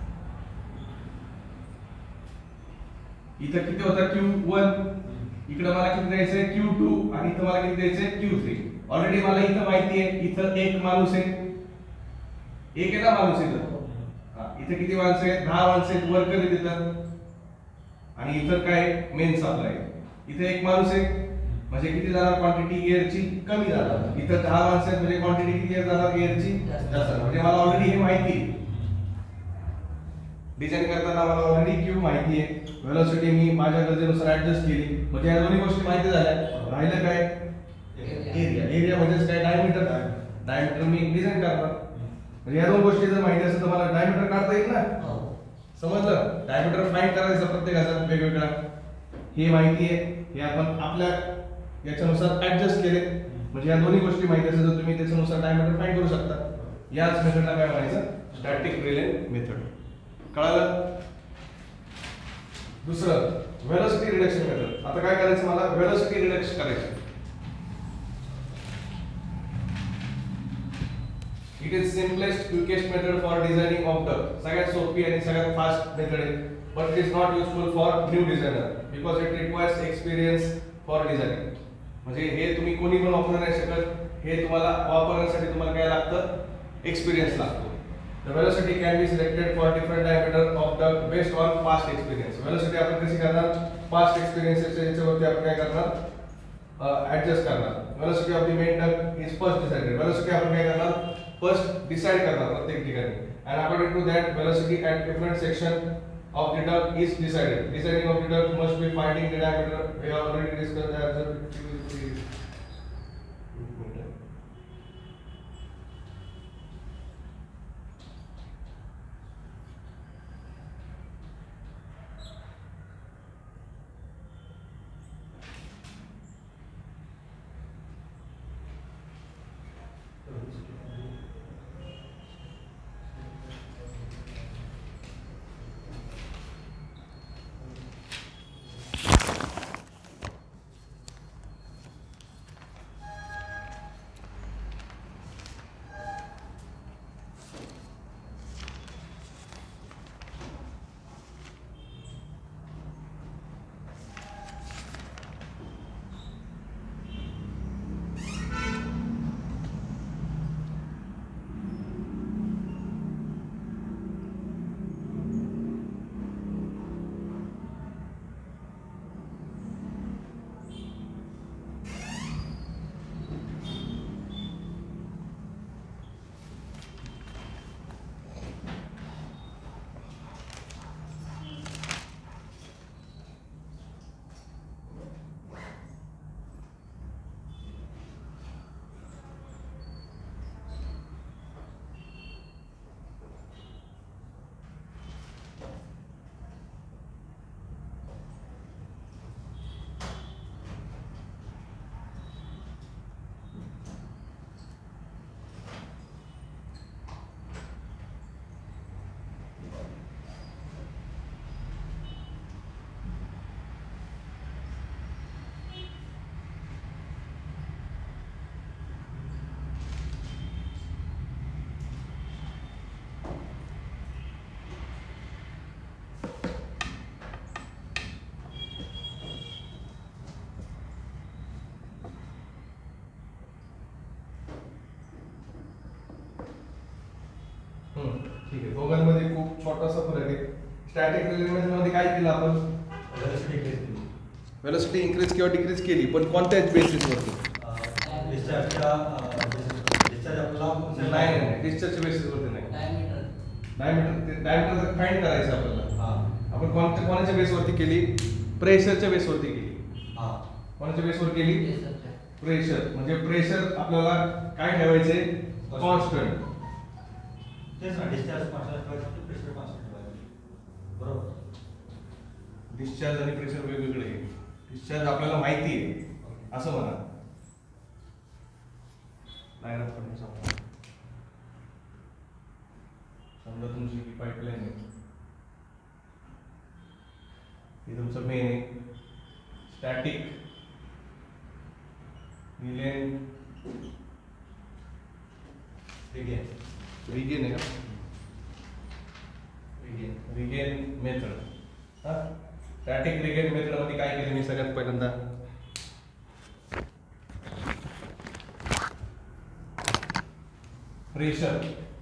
Speaker 1: इथं किती होता Q1, इकडे मला किती द्यायचंय Q2 आणि इथं मला किती द्यायचंय Q3. ऑलरेडी मला इथं माहिती आहे, इथं एक माणूस आहे, एक आहे ना माणूस इथं. इथं किती माणसं आहेत, 10 माणसं आहेत, वर्कर आहेत इथं. आणि इथं काय मेन सप्लाय, इथं एक माणूस आहे म्हणजे किती जाणार, क्वांटिटी एअरची कमी जाणार. इथं 10 माणसं आहेत म्हणजे क्वांटिटी किती जाणार, एअरची जास्त. म्हणजे मला ऑलरेडी हे माहिती आहे, डिझाईन करताना मला ऑलरेडी क्यू माहिती आहे, व्हेलॉसिटी मी माझ्या गरजेनुसार ऍडजस्ट केली. म्हणजे या दोन्ही गोष्टी माहिती झाल्या. राहिलं काय, एरिया. एरिया म्हणजेच काय, डायमीटर. डायमीटर मी डिझाईन करणार. म्हणजे या दोन गोष्टी जर माहिती असेल तर मला डायमीटर काढता येईल ना. समजलं, डायमीटर फाइंड करायचं प्रत्येकाचा वेगवेगळा. हे माहिती आहे, हे आपण आपल्या याच्यानुसार ऍडजस्ट केले. म्हणजे या दोन्ही गोष्टी माहिती असेल तर तुम्ही त्याच्यानुसार डायमीटर फाइंड करू शकता. याच मेथडला काय म्हणायचं, स्टॅटिक रिले मेथड. कळालं. दुसरं व्हेलॉसिटी रिडक्शन मेथड. आता काय करायचं, मला व्हेलॉसिटी रिडक्शन करायचं. It is simplest quickest method for designing of duct. सगळ्यात सोपी आणि सगळ्यात फास्ट मेथड आहे. But it is not useful for new designer because it requires experience for designing. म्हणजे हे तुम्ही कोणी पण वापरू नाही शकत. हे तुम्हाला वापरण्यासाठी तुम्हाला काय लागतं, एक्सपिरियन्स लागतो. The velocity can be selected for different diameter of duct based on past experience. Velocity आपण कशी करणार, past experiences याच्यावरती आपण काय करणार, ऍडजस्ट करणार. Velocity of the main duct is first decided. Velocity आपण काय करणार, फर्स्ट डिसाइड करणार प्रत्येक ठिकाणी. And according to that, velocity at different section of the duct is decided. Deciding of the duct must be finding the diameter. We have already discussed that. ठीक आहे, दोघांमध्ये खूप छोटासा फरक आहे. स्टॅटिक रिलेशन मध्ये काय केलं आपण?
Speaker 2: व्हेलॉसिटी increase केली.
Speaker 1: वेलोसिटी इन्क्रीज किंवा डिक्रीज केली, पण कोणत्या बेसिसवरती?
Speaker 2: डिस्चार्जच्या डिस्चार्ज आपल्याला
Speaker 1: नाही, डिस्चार्जच्या बेसिसवरती नाही.
Speaker 3: डायमीटर
Speaker 1: डायमीटर फाइंड करायचं आपल्याला.
Speaker 2: हा
Speaker 1: आपण कोणाच्या बेसवरती केली? प्रेशरच्या बेसवरती केली.
Speaker 2: हा
Speaker 1: कोणाच्या बेसवर केली?
Speaker 3: प्रेशरच्या.
Speaker 1: प्रेशर. म्हणजे प्रेशर आपल्याला काय ठेवायचे? कॉन्स्टंट.
Speaker 2: तेच ना, डिस्चार्ज कॉन्स्टंट ठेवायचं, प्रेशर कॉन्स्टंट ठेवायचं. बरोबर.
Speaker 1: डिस्चार्ज आणि प्रेशर वेगवेगळे आहे. डिस्चार्ज आपल्याला माहिती आहे असं म्हणा. लाईन पण समजा तुमची ही पाईपलाईन आहे, हे तुमचं मेन आहे. स्टॅटिक रिलेन रिगेन आहे का? Regain method. Static regain method मध्ये काय केलं मी सगळ्यात पहिल्यांदा? प्रेशर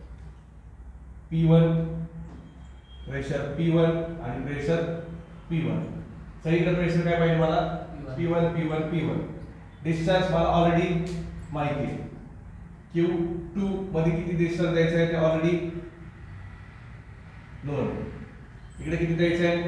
Speaker 1: P1, प्रेशर P1 आणि प्रेशर P1. सगळीकडे प्रेशर काय पाहिजे मला? P1. डिस्चार्ज मला ऑलरेडी माहिती आहे. Q2 मध्ये किती डिस्चार्ज द्यायचं आहे ते ऑलरेडी नोन. इकडे किती द्यायचं आहे?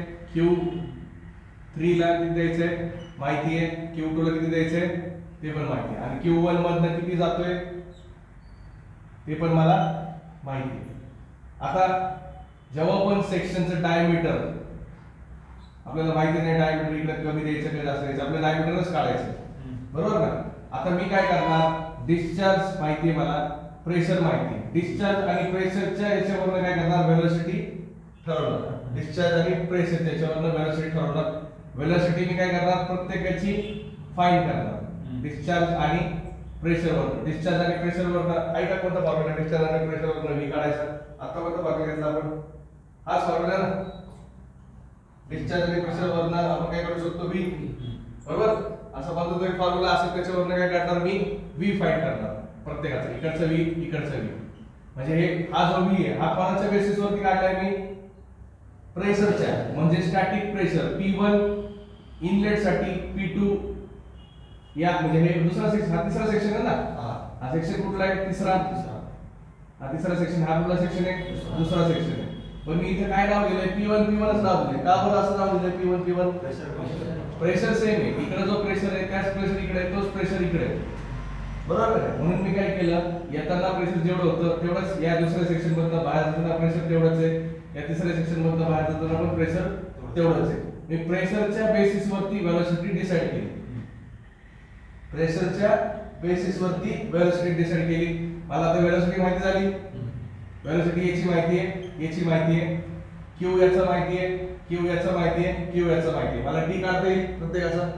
Speaker 1: Q3 ला किती द्यायचं आहे माहिती आहे. Q2 ला किती द्यायचं आहे ते पण माहिती आहे. आणि Q1 मधनं किती जातोय ते पण मला माहिती आहे. आता जेव्हा पण सेक्शनचं डायमीटर आपल्याला माहिती नाही, डायमीटर इकडे कमी द्यायचं का जास्त द्यायचं, आपल्याला डायमीटरच काढायचं, बरोबर ना? आता मी काय करणार? डिस्चार्ज माहिती आहे मला, प्रेशर माहिती आहे. डिस्चार्ज आणि प्रेशरच्या याच्यावरनं काय करणार? वेलोसिटी ठरवणार. डिस्चार्ज आणि प्रेशरच्या याच्यावरनं वेलोसिटी ठरवणार. वेलोसिटी मी काय करणार? प्रत्येकाची फाइंड करणार. डिस्चार्ज आणि प्रेशरवर. डिस्चार्ज आणि प्रेशरवर ऐका कोणता फॉर्म्युला? डिस्चार्ज आणि प्रेशरवर व्ही काढायचा. आता कोणता फॉर्म्युला घेतला आपण? हाच फॉर्म्युला ना. डिस्चार्ज आणि प्रेशरवर आपण काय करू शकतो? व्ही, बरोबर? असा बनतो एक फॉर्म्युला असेल, त्याच्यावर काय करणार मी? व्ही फाइंड करणार प्रत्येकाचा. इकडचा व्ही, इकडचा व्ही. म्हणजे हे हा जो व्ही आहे हा कोणाच्या बेसिसवरती काढलाय मी? प्रेशरच्या. म्हणजे स्टॅटिक प्रेशर P1 इनलेट साठी, P2 या म्हणजे हे दुसरा सेक्शन, हा तिसरा सेक्शन आहे ना. हा सेक्शन कुठला आहे? तिसरा. हा तिसरा सेक्शन. हा कुठला सेक्शन आहे? दुसरा सेक्शन आहे. पण मी इथे काय नाव दिलंय? P1 च नाव दिलंय. का बरं असं नाव दिलंय P1? प्रेशर सेम आहे. इकडे जो प्रेशर आहे त्याच प्रेशर इकडे आहे, तोच प्रेशर इकडे आहे, बरोबर आहे? म्हणून मी काय केलं? येताना प्रेशर जेवढं होतं तेवढंच या दुसऱ्या सेक्शन मधनं बाहेर जाताना प्रेशर तेवढंच आहे. या तिसऱ्या सेक्शन मधनं बाहेर जाताना पण प्रेशर तेवढंच आहे. मी प्रेशरच्या बेसिसवरती वेलोसिटी डिसाइड केली. प्रेशरच्या बेसिसवरती वेलोसिटी डिसाइड केली. मला आता वेलोसिटी माहिती झाली. वेलोसिटी याची माहिती आहे, याची माहिती आहे. Q याचा माहिती आहे, Q याचा माहिती आहे, Q याचा माहिती आहे. मला T काढता येईल प्रत्येकाचा.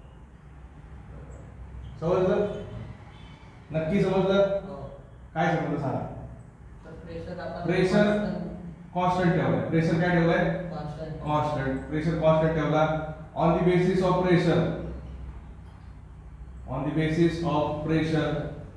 Speaker 1: समजलं? नक्की समजलं? काय समजलं सांगा? प्रेशर कॉन्स्टंट ठेवलाय. प्रेशर काय ठेवलाय? कॉन्स्टंट. प्रेशर कॉन्स्टंट ठेवला on the basis of pressure. On the basis of pressure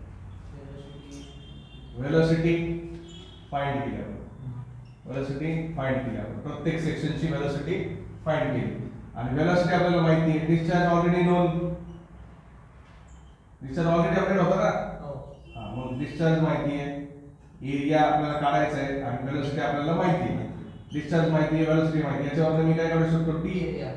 Speaker 1: velocity find केली आपण. वेलोसिटी फाइंड केली आपण. प्रत्येक सेक्शनची वेलोसिटी फाइंड केली. आणि वेलोसिटी आपल्याला माहिती आहे. Discharge already known. Discharge already आपल्याला होता ना. हा, मग डिस्चार्ज माहिती आहे, एरिया आपल्याला काढायचा आहे आणि वेलोसिटी आपल्याला माहिती आहे. डिस्चार्ज माहिती आहे, वेलोसिटी माहिती आहे. याच्यावरून मी काय काढू शकतो? टी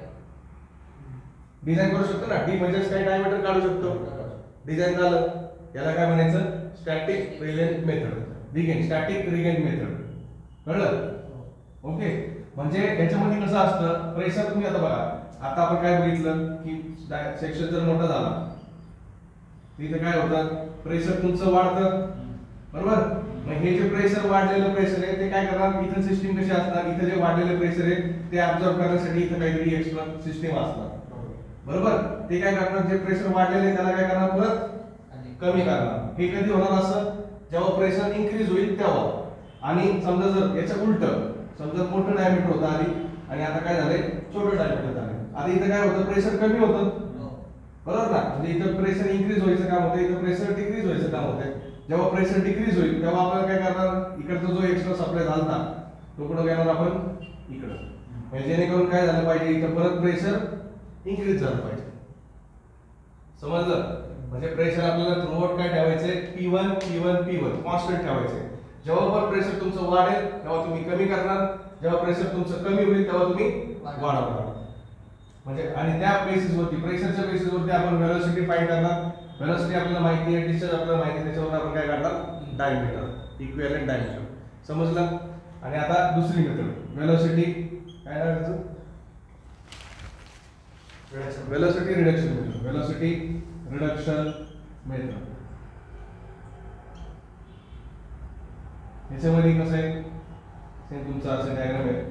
Speaker 1: डिझाइन करू शकतो ना. टी म्हणजे काय? डायमीटर काढू शकतो. डिझाइन झालं. याला काय म्हणायचं? Static regain method. Regain, static regain method. कळलं? ओके. म्हणजे याच्यामध्ये कसं असतं? प्रेशर तुम्ही आता बघा. आता आपण काय बघितलं की सेक्शन जर मोठा झाला तिथे काय होतं? प्रेशर तुमचं वाढतं, बरोबर? मग हे जे प्रेशर वाढलेलं प्रेशर आहे ते काय करणार? इथं सिस्टीम कशी असणार? इथं जे वाढलेलं प्रेशर आहे ते ऍब्सॉर्ब करण्यासाठी इथं काहीतरी एक्स्ट्रा सिस्टीम असणार, बरोबर? ते काय करणार? जे प्रेशर वाढलेलं आहे त्याला काय करणार? परत कमी करणार. हे कधी होणार? असं जेव्हा प्रेशर इन्क्रीज होईल तेव्हा. आणि समजा जर याच्या उलट, समजा मोठं डायमीटर होतं आधी आणि आता काय झालंय? छोटं डायमीटर झालंय. आता इथं काय होतं? प्रेशर कमी होतं, बरोबर ना? म्हणजे इथं प्रेशर इन्क्रीज व्हायचं काम होतं, इथं प्रेशर डिक्रीज व्हायचं काम होतंय. जेव्हा प्रेशर डिक्रीज होईल तेव्हा आपल्याला काय करणार, इकडचा जो एक्स्ट्रा सप्लाय झाला तो कुठं घेणार आपण, इकडं. म्हणजे जेणेकरून काय झालं पाहिजे, इथं परत प्रेशर इन्क्रीज झालं पाहिजे. समजलं? म्हणजे प्रेशर आपल्याला थ्रूआउट काय ठेवायचे, P1 P1 P1 कॉन्स्टंट ठेवायचे. जेव्हा पण प्रेशर तुमचं वाढेल तेव्हा तुम्ही कमी करणार, जेव्हा प्रेशर तुमचं कमी होईल तेव्हा तुम्ही वाढवणार. म्हणजे आणि त्या बेसिस वरती, प्रेशरच्या बेसिस वरती आपण व्हेलॉसिटी फाइंड करणार. व्हेलॉसिटी आपल्याला माहिती आहे, डिस्चार्ज आपल्याला माहिती आहे, त्याच्यावर आपण काय काढणार, डायमीटर, इक्विव्हॅलेंट डायमीटर. समजलं? आणि आता दुसरी मेथड, व्हेलॉसिटी काय नाव त्याचं, velocity reduction method. Velocity reduction method. याच्यामध्ये कसं आहे, सेम तुमचा असं डायग्राम आहे.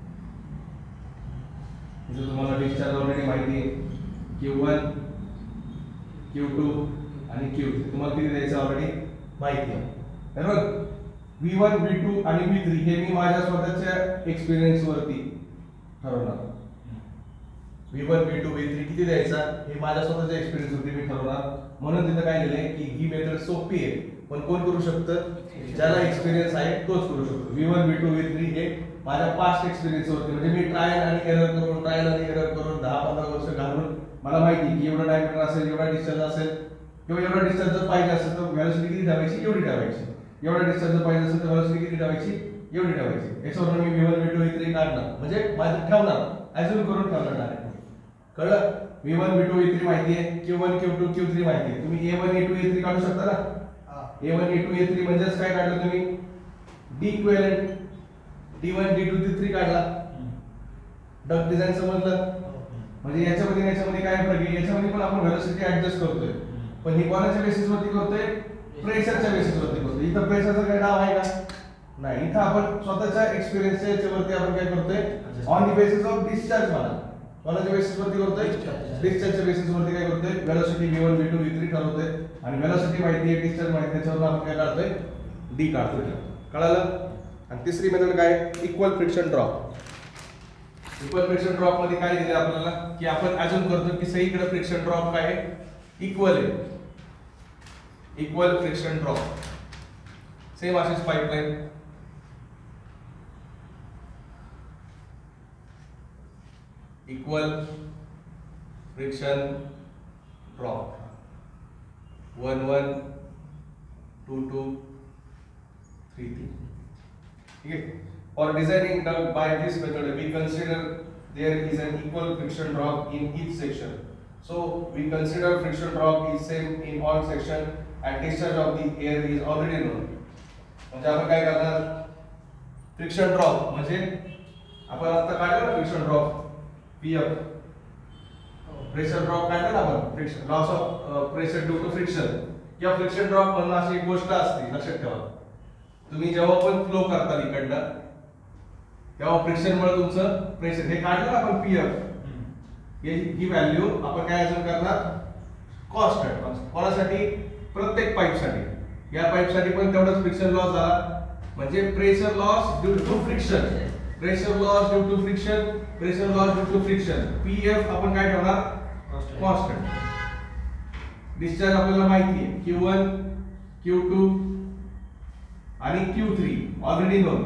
Speaker 1: इथे तुम्हाला डिस्चार्ज ऑलरेडी माहिती आहे, Q1 Q2 आणि Q3 तुम्हाला किती द्यायचं ऑलरेडी माहिती आहे, बरोबर. V1 V2 आणि V3 हे मी माझ्या स्वतःच्या एक्सपिरियन्स वरती ठरवणार. V1 V2 V3 किती द्यायचा हे माझ्या स्वतःच्या एक्सपिरियन्स वरती मी ठरवणार. म्हणून तिथं काय लिहिलंय की ही मेथड सोपी आहे, पण कोण करू शकतं, ज्याला एक्सपिरियन्स आहे तोच करू शकतो. V1 V2 V3 हे माझ्या पास्ट एक्सपिरियन्स वरती, म्हणजे मी ट्रायल आणि एरर करून 10-15 वर्ष घालून मला माहिती आहे की एवढा डायमीटर असेल, एवढा डिस्चार्ज असेल, किंवा एवढा डिस्चार्ज जर पाहिजे असेल तर व्हेलॉसिटी किती ठेवायची, एवढी ठेवायची. एवढा डिस्चार्ज जर पाहिजे असेल तर व्हेलॉसिटी किती ठेवायची, एवढी ठेवायची. याच्यावरून मी V1 V2 V3 काढणार, म्हणजे माझं ठेवणार, ॲज्युम करून ठेवणार डायरेक्ट. कळलं? V1 V2 V3 माहिती आहे, Q1 Q2 Q3 माहिती आहे. तुम्ही A1 A2 A3 काढू शकता ना. A1 A2 A3 म्हणजेच काय काढलं तुम्ही, D equivalent, D1 D2 D3 काढला. डक डिझाइन समजलं? म्हणजे याच्यामध्ये काय फरक आहे, याच्यामध्ये पण आपण व्हेलॉसिटी ऍडजस्ट करतोय, पण ही कोणाच्या बेसिस वरती करतोय, प्रेशरच्या बेसिस वरती करतोय. इथं प्रेशरचं काय नाव आहे का, नाही. इथं आपण स्वतःच्या एक्सपिरियन्सच्या याच्यावरती आपण काय करतोय, on the basis of discharge म्हणा. कोणाच्या बेसिस वरती करतोय, डिस्चार्जच्या बेसिस वरती काय करतोय, व्हेलॉसिटी V1 V2 V3 ठरवतोय. आणि व्हेलॉसिटी माहिती आहे, डिस्चार्ज माहिती आहे, त्याच्यावर आपण काय काढतोय, D काढतोय. कळालं? आणि तिसरी मेथड काय, equal friction drop. Equal friction drop मध्ये काय दिले आपल्याला, की आपण अज्युम करतो की सगळीकडे फ्रिक्शन ड्रॉप काय आहे, इक्वल आहे. इक्वल फ्रिक्शन ड्रॉप, सेम अशीच पाइपलाइन. Equal friction drop 1 1 2 2 3 3. ठीक है. For designing duct by this method, we consider there is an equal friction drop in each section. So we consider friction drop is same in all section and discharge of the air is already known. म्हणजे आपण काय करणार, friction drop म्हणजे आपण आता काढलं ना friction drop PF, pressure drop काढलं ना आपण, friction loss of pressure due to friction किंवा फ्रिक्शन ड्रॉप म्हणून अशी एक गोष्ट असते, लक्षात ठेवा. तुम्ही जेव्हा पण फ्लो करता इकडनं तेव्हा फ्रिक्शन मुळे तुमचं प्रेशर हे काढलं ना आपण PF, ही व्हॅल्यू आपण काय अजून करणार, कॉन्स्टंट. कोणासाठी, प्रत्येक पाईपसाठी. या पाईपसाठी पण तेवढंच फ्रिक्शन लॉस झाला, म्हणजे pressure loss due to friction, pressure loss due to friction, pressure loss due to friction. PF आपण काय ठेवणार, कॉन्स्टंट. डिस्चार्ज आपल्याला माहिती आहे, Q1 Q2 आणि Q3 ऑलरेडी नोन.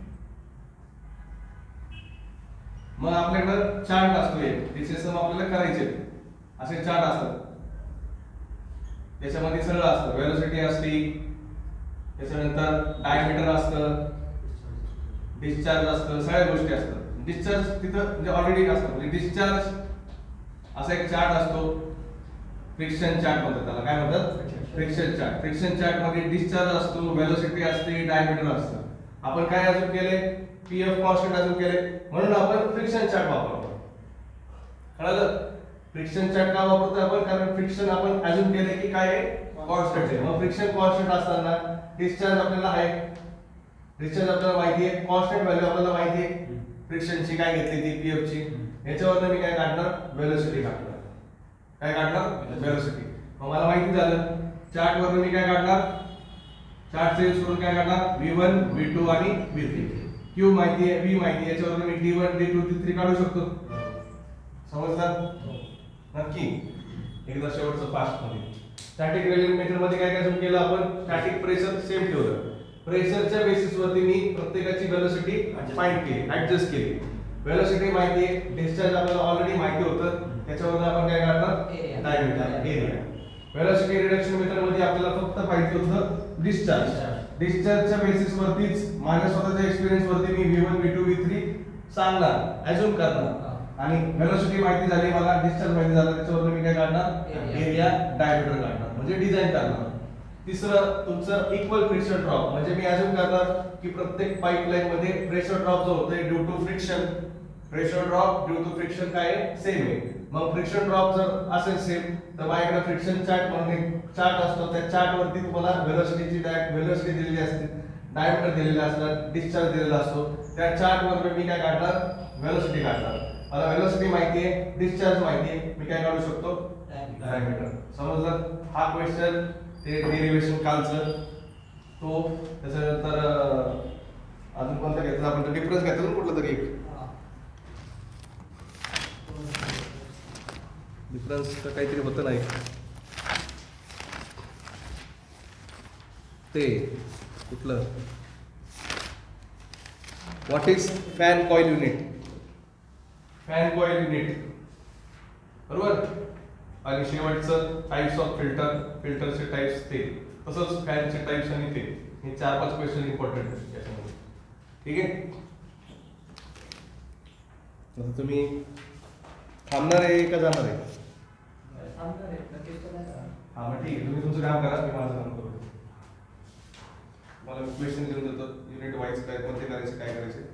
Speaker 1: मग आपल्याकडे चार्ट असतो, डिस्कशन आपल्याला करायचे असे चार्ट असतात. त्याच्यामध्ये सगळं असतं, व्हेलॉसिटी असते, त्याच्यानंतर डायमीटर असतं, डिस्चार्ज असतं, सगळ्या गोष्टी असतात. डिस्चार्ज तिथं म्हणजे ऑलरेडी असतं, म्हणजे डिस्चार्ज असा एक चार्ट असतो, फ्रिक्शन चार्ट म्हणतात त्याला. काय म्हणतात, फ्रिक्शन चार्ट. फ्रिक्शन चार्ट मध्ये डिस्चार्ज असतो, व्हेलॉसिटी असते, डायमीटर असतं. आपण काय अजून केले, PF कॉन्स्टंट अजून केले, म्हणून आपण फ्रिक्शन चार्ट वापरतो. कळलं? फ्रिक्शन चार्ट का वापरतो आपण, कारण फ्रिक्शन आपण अजून केले की काय आहे, कॉन्स्टंट आहे. मग फ्रिक्शन कॉन्स्टंट असताना डिस्चार्ज आपल्याला आहे, डिस्चार्ज आपल्याला माहिती आहे, कॉन्स्टंट व्हॅल्यू आपल्याला माहिती आहे, फ्रिक्शनची काय घेतली ती PF ची. याच्यावरनं मी काय काढणार, व्हेलॉसिटी काढणार. काय काढणार, व्हेलॉसिटी. मग मला माहिती झालं, चार्ट वरनं मी काय काढणार, चार्ट यूज करून काय काढणार, V1 V2 आणि V3. Q माहिती आहे, V माहिती आहे, याच्यावरून मी D1 D2 D3 काढू शकतो. समजलं? नक्की. एकदा शेवटचं फास्ट मध्ये. स्टॅटिक रेलिएंट मध्ये काय काय केलं आपण, स्टॅटिक प्रेशर सेम ठेवलं. प्रेशरच्या बेसिसवरती मी प्रत्येकाची वेलोसिटी फाइंड केली, ऍडजस्ट केली. वेलोसिटी माहिती आहे, डिस्चार्ज आपल्याला ऑलरेडी माहिती होतं, त्याच्यावरून आपण काय करणार, diameter area. Velocity reduction method मध्ये आपल्याला फक्त माहिती होतं डिस्चार्ज. डिस्चार्जच्या बेसिस वरतीच माझ्या स्वतःच्या एक्सपिरियन्स वरती मी V1 V2 V3 सांगणार, अज्युम करणार. आणि वेलोसिटी माहिती झाली मला, डिस्चार्ज माहिती झाला, त्याच्यावरून मी काय काढणार, एरिया डायमीटर काढणार, म्हणजे डिझाइन करणार. तिसरं तुमचं इक्वल प्रेशर ड्रॉप, म्हणजे मी अज्युम करणार की प्रत्येक पाईपलाईन मध्ये प्रेशर ड्रॉप जो होतोय due to friction, pressure drop due to friction काय सेम आहे. मग फ्रिक्शन ड्रॉप जर असेल सेम तर माझ्याकडे फ्रिक्शन चार्ट म्हणून एक चार्ट असतो, त्या चार्ट वरती तुम्हाला वेलोसिटीची वेलोसिटी दिलेली असते, डायमीटर दिलेला असणार, डिस्चार्ज दिलेला असतो. त्या चार्ट वर मी काय काढणार, वेलोसिटी काढणार. मला वेलोसिटी माहिती आहे, डिस्चार्ज माहिती आहे, मी काय काढू शकतो, डायमीटर. समजलं? हा क्वेश्चन ते डेरिव्हेशन कालचं, तो त्याच्यानंतर अजून कोणता घेतला आपण, तर डिफरन्स घेतला ना कुठला तरी एक डिफरन्स तर काहीतरी होतं नाही ते कुठलं, what is fan coil unit, fan coil unit बरोबर. आणि शेवटचं टाइप्स ऑफ फिल्टर, फिल्टरचे टाइप्स ते, तसंच फॅनचे टाइप्स आणि ते, हे 4-5 क्वेश्चन इम्पॉर्टंट आहेत याच्यामध्ये. ठीक आहे, आता तुम्ही थांबणार आहे का जाणार आहे? हा मग ठीक आहे, तुम्ही तुमचं काम करा, मी माझं काम करू. मला क्वेश्चन घेऊन देतो, युनिट वाईज काय कोणते करायचे, काय करायचे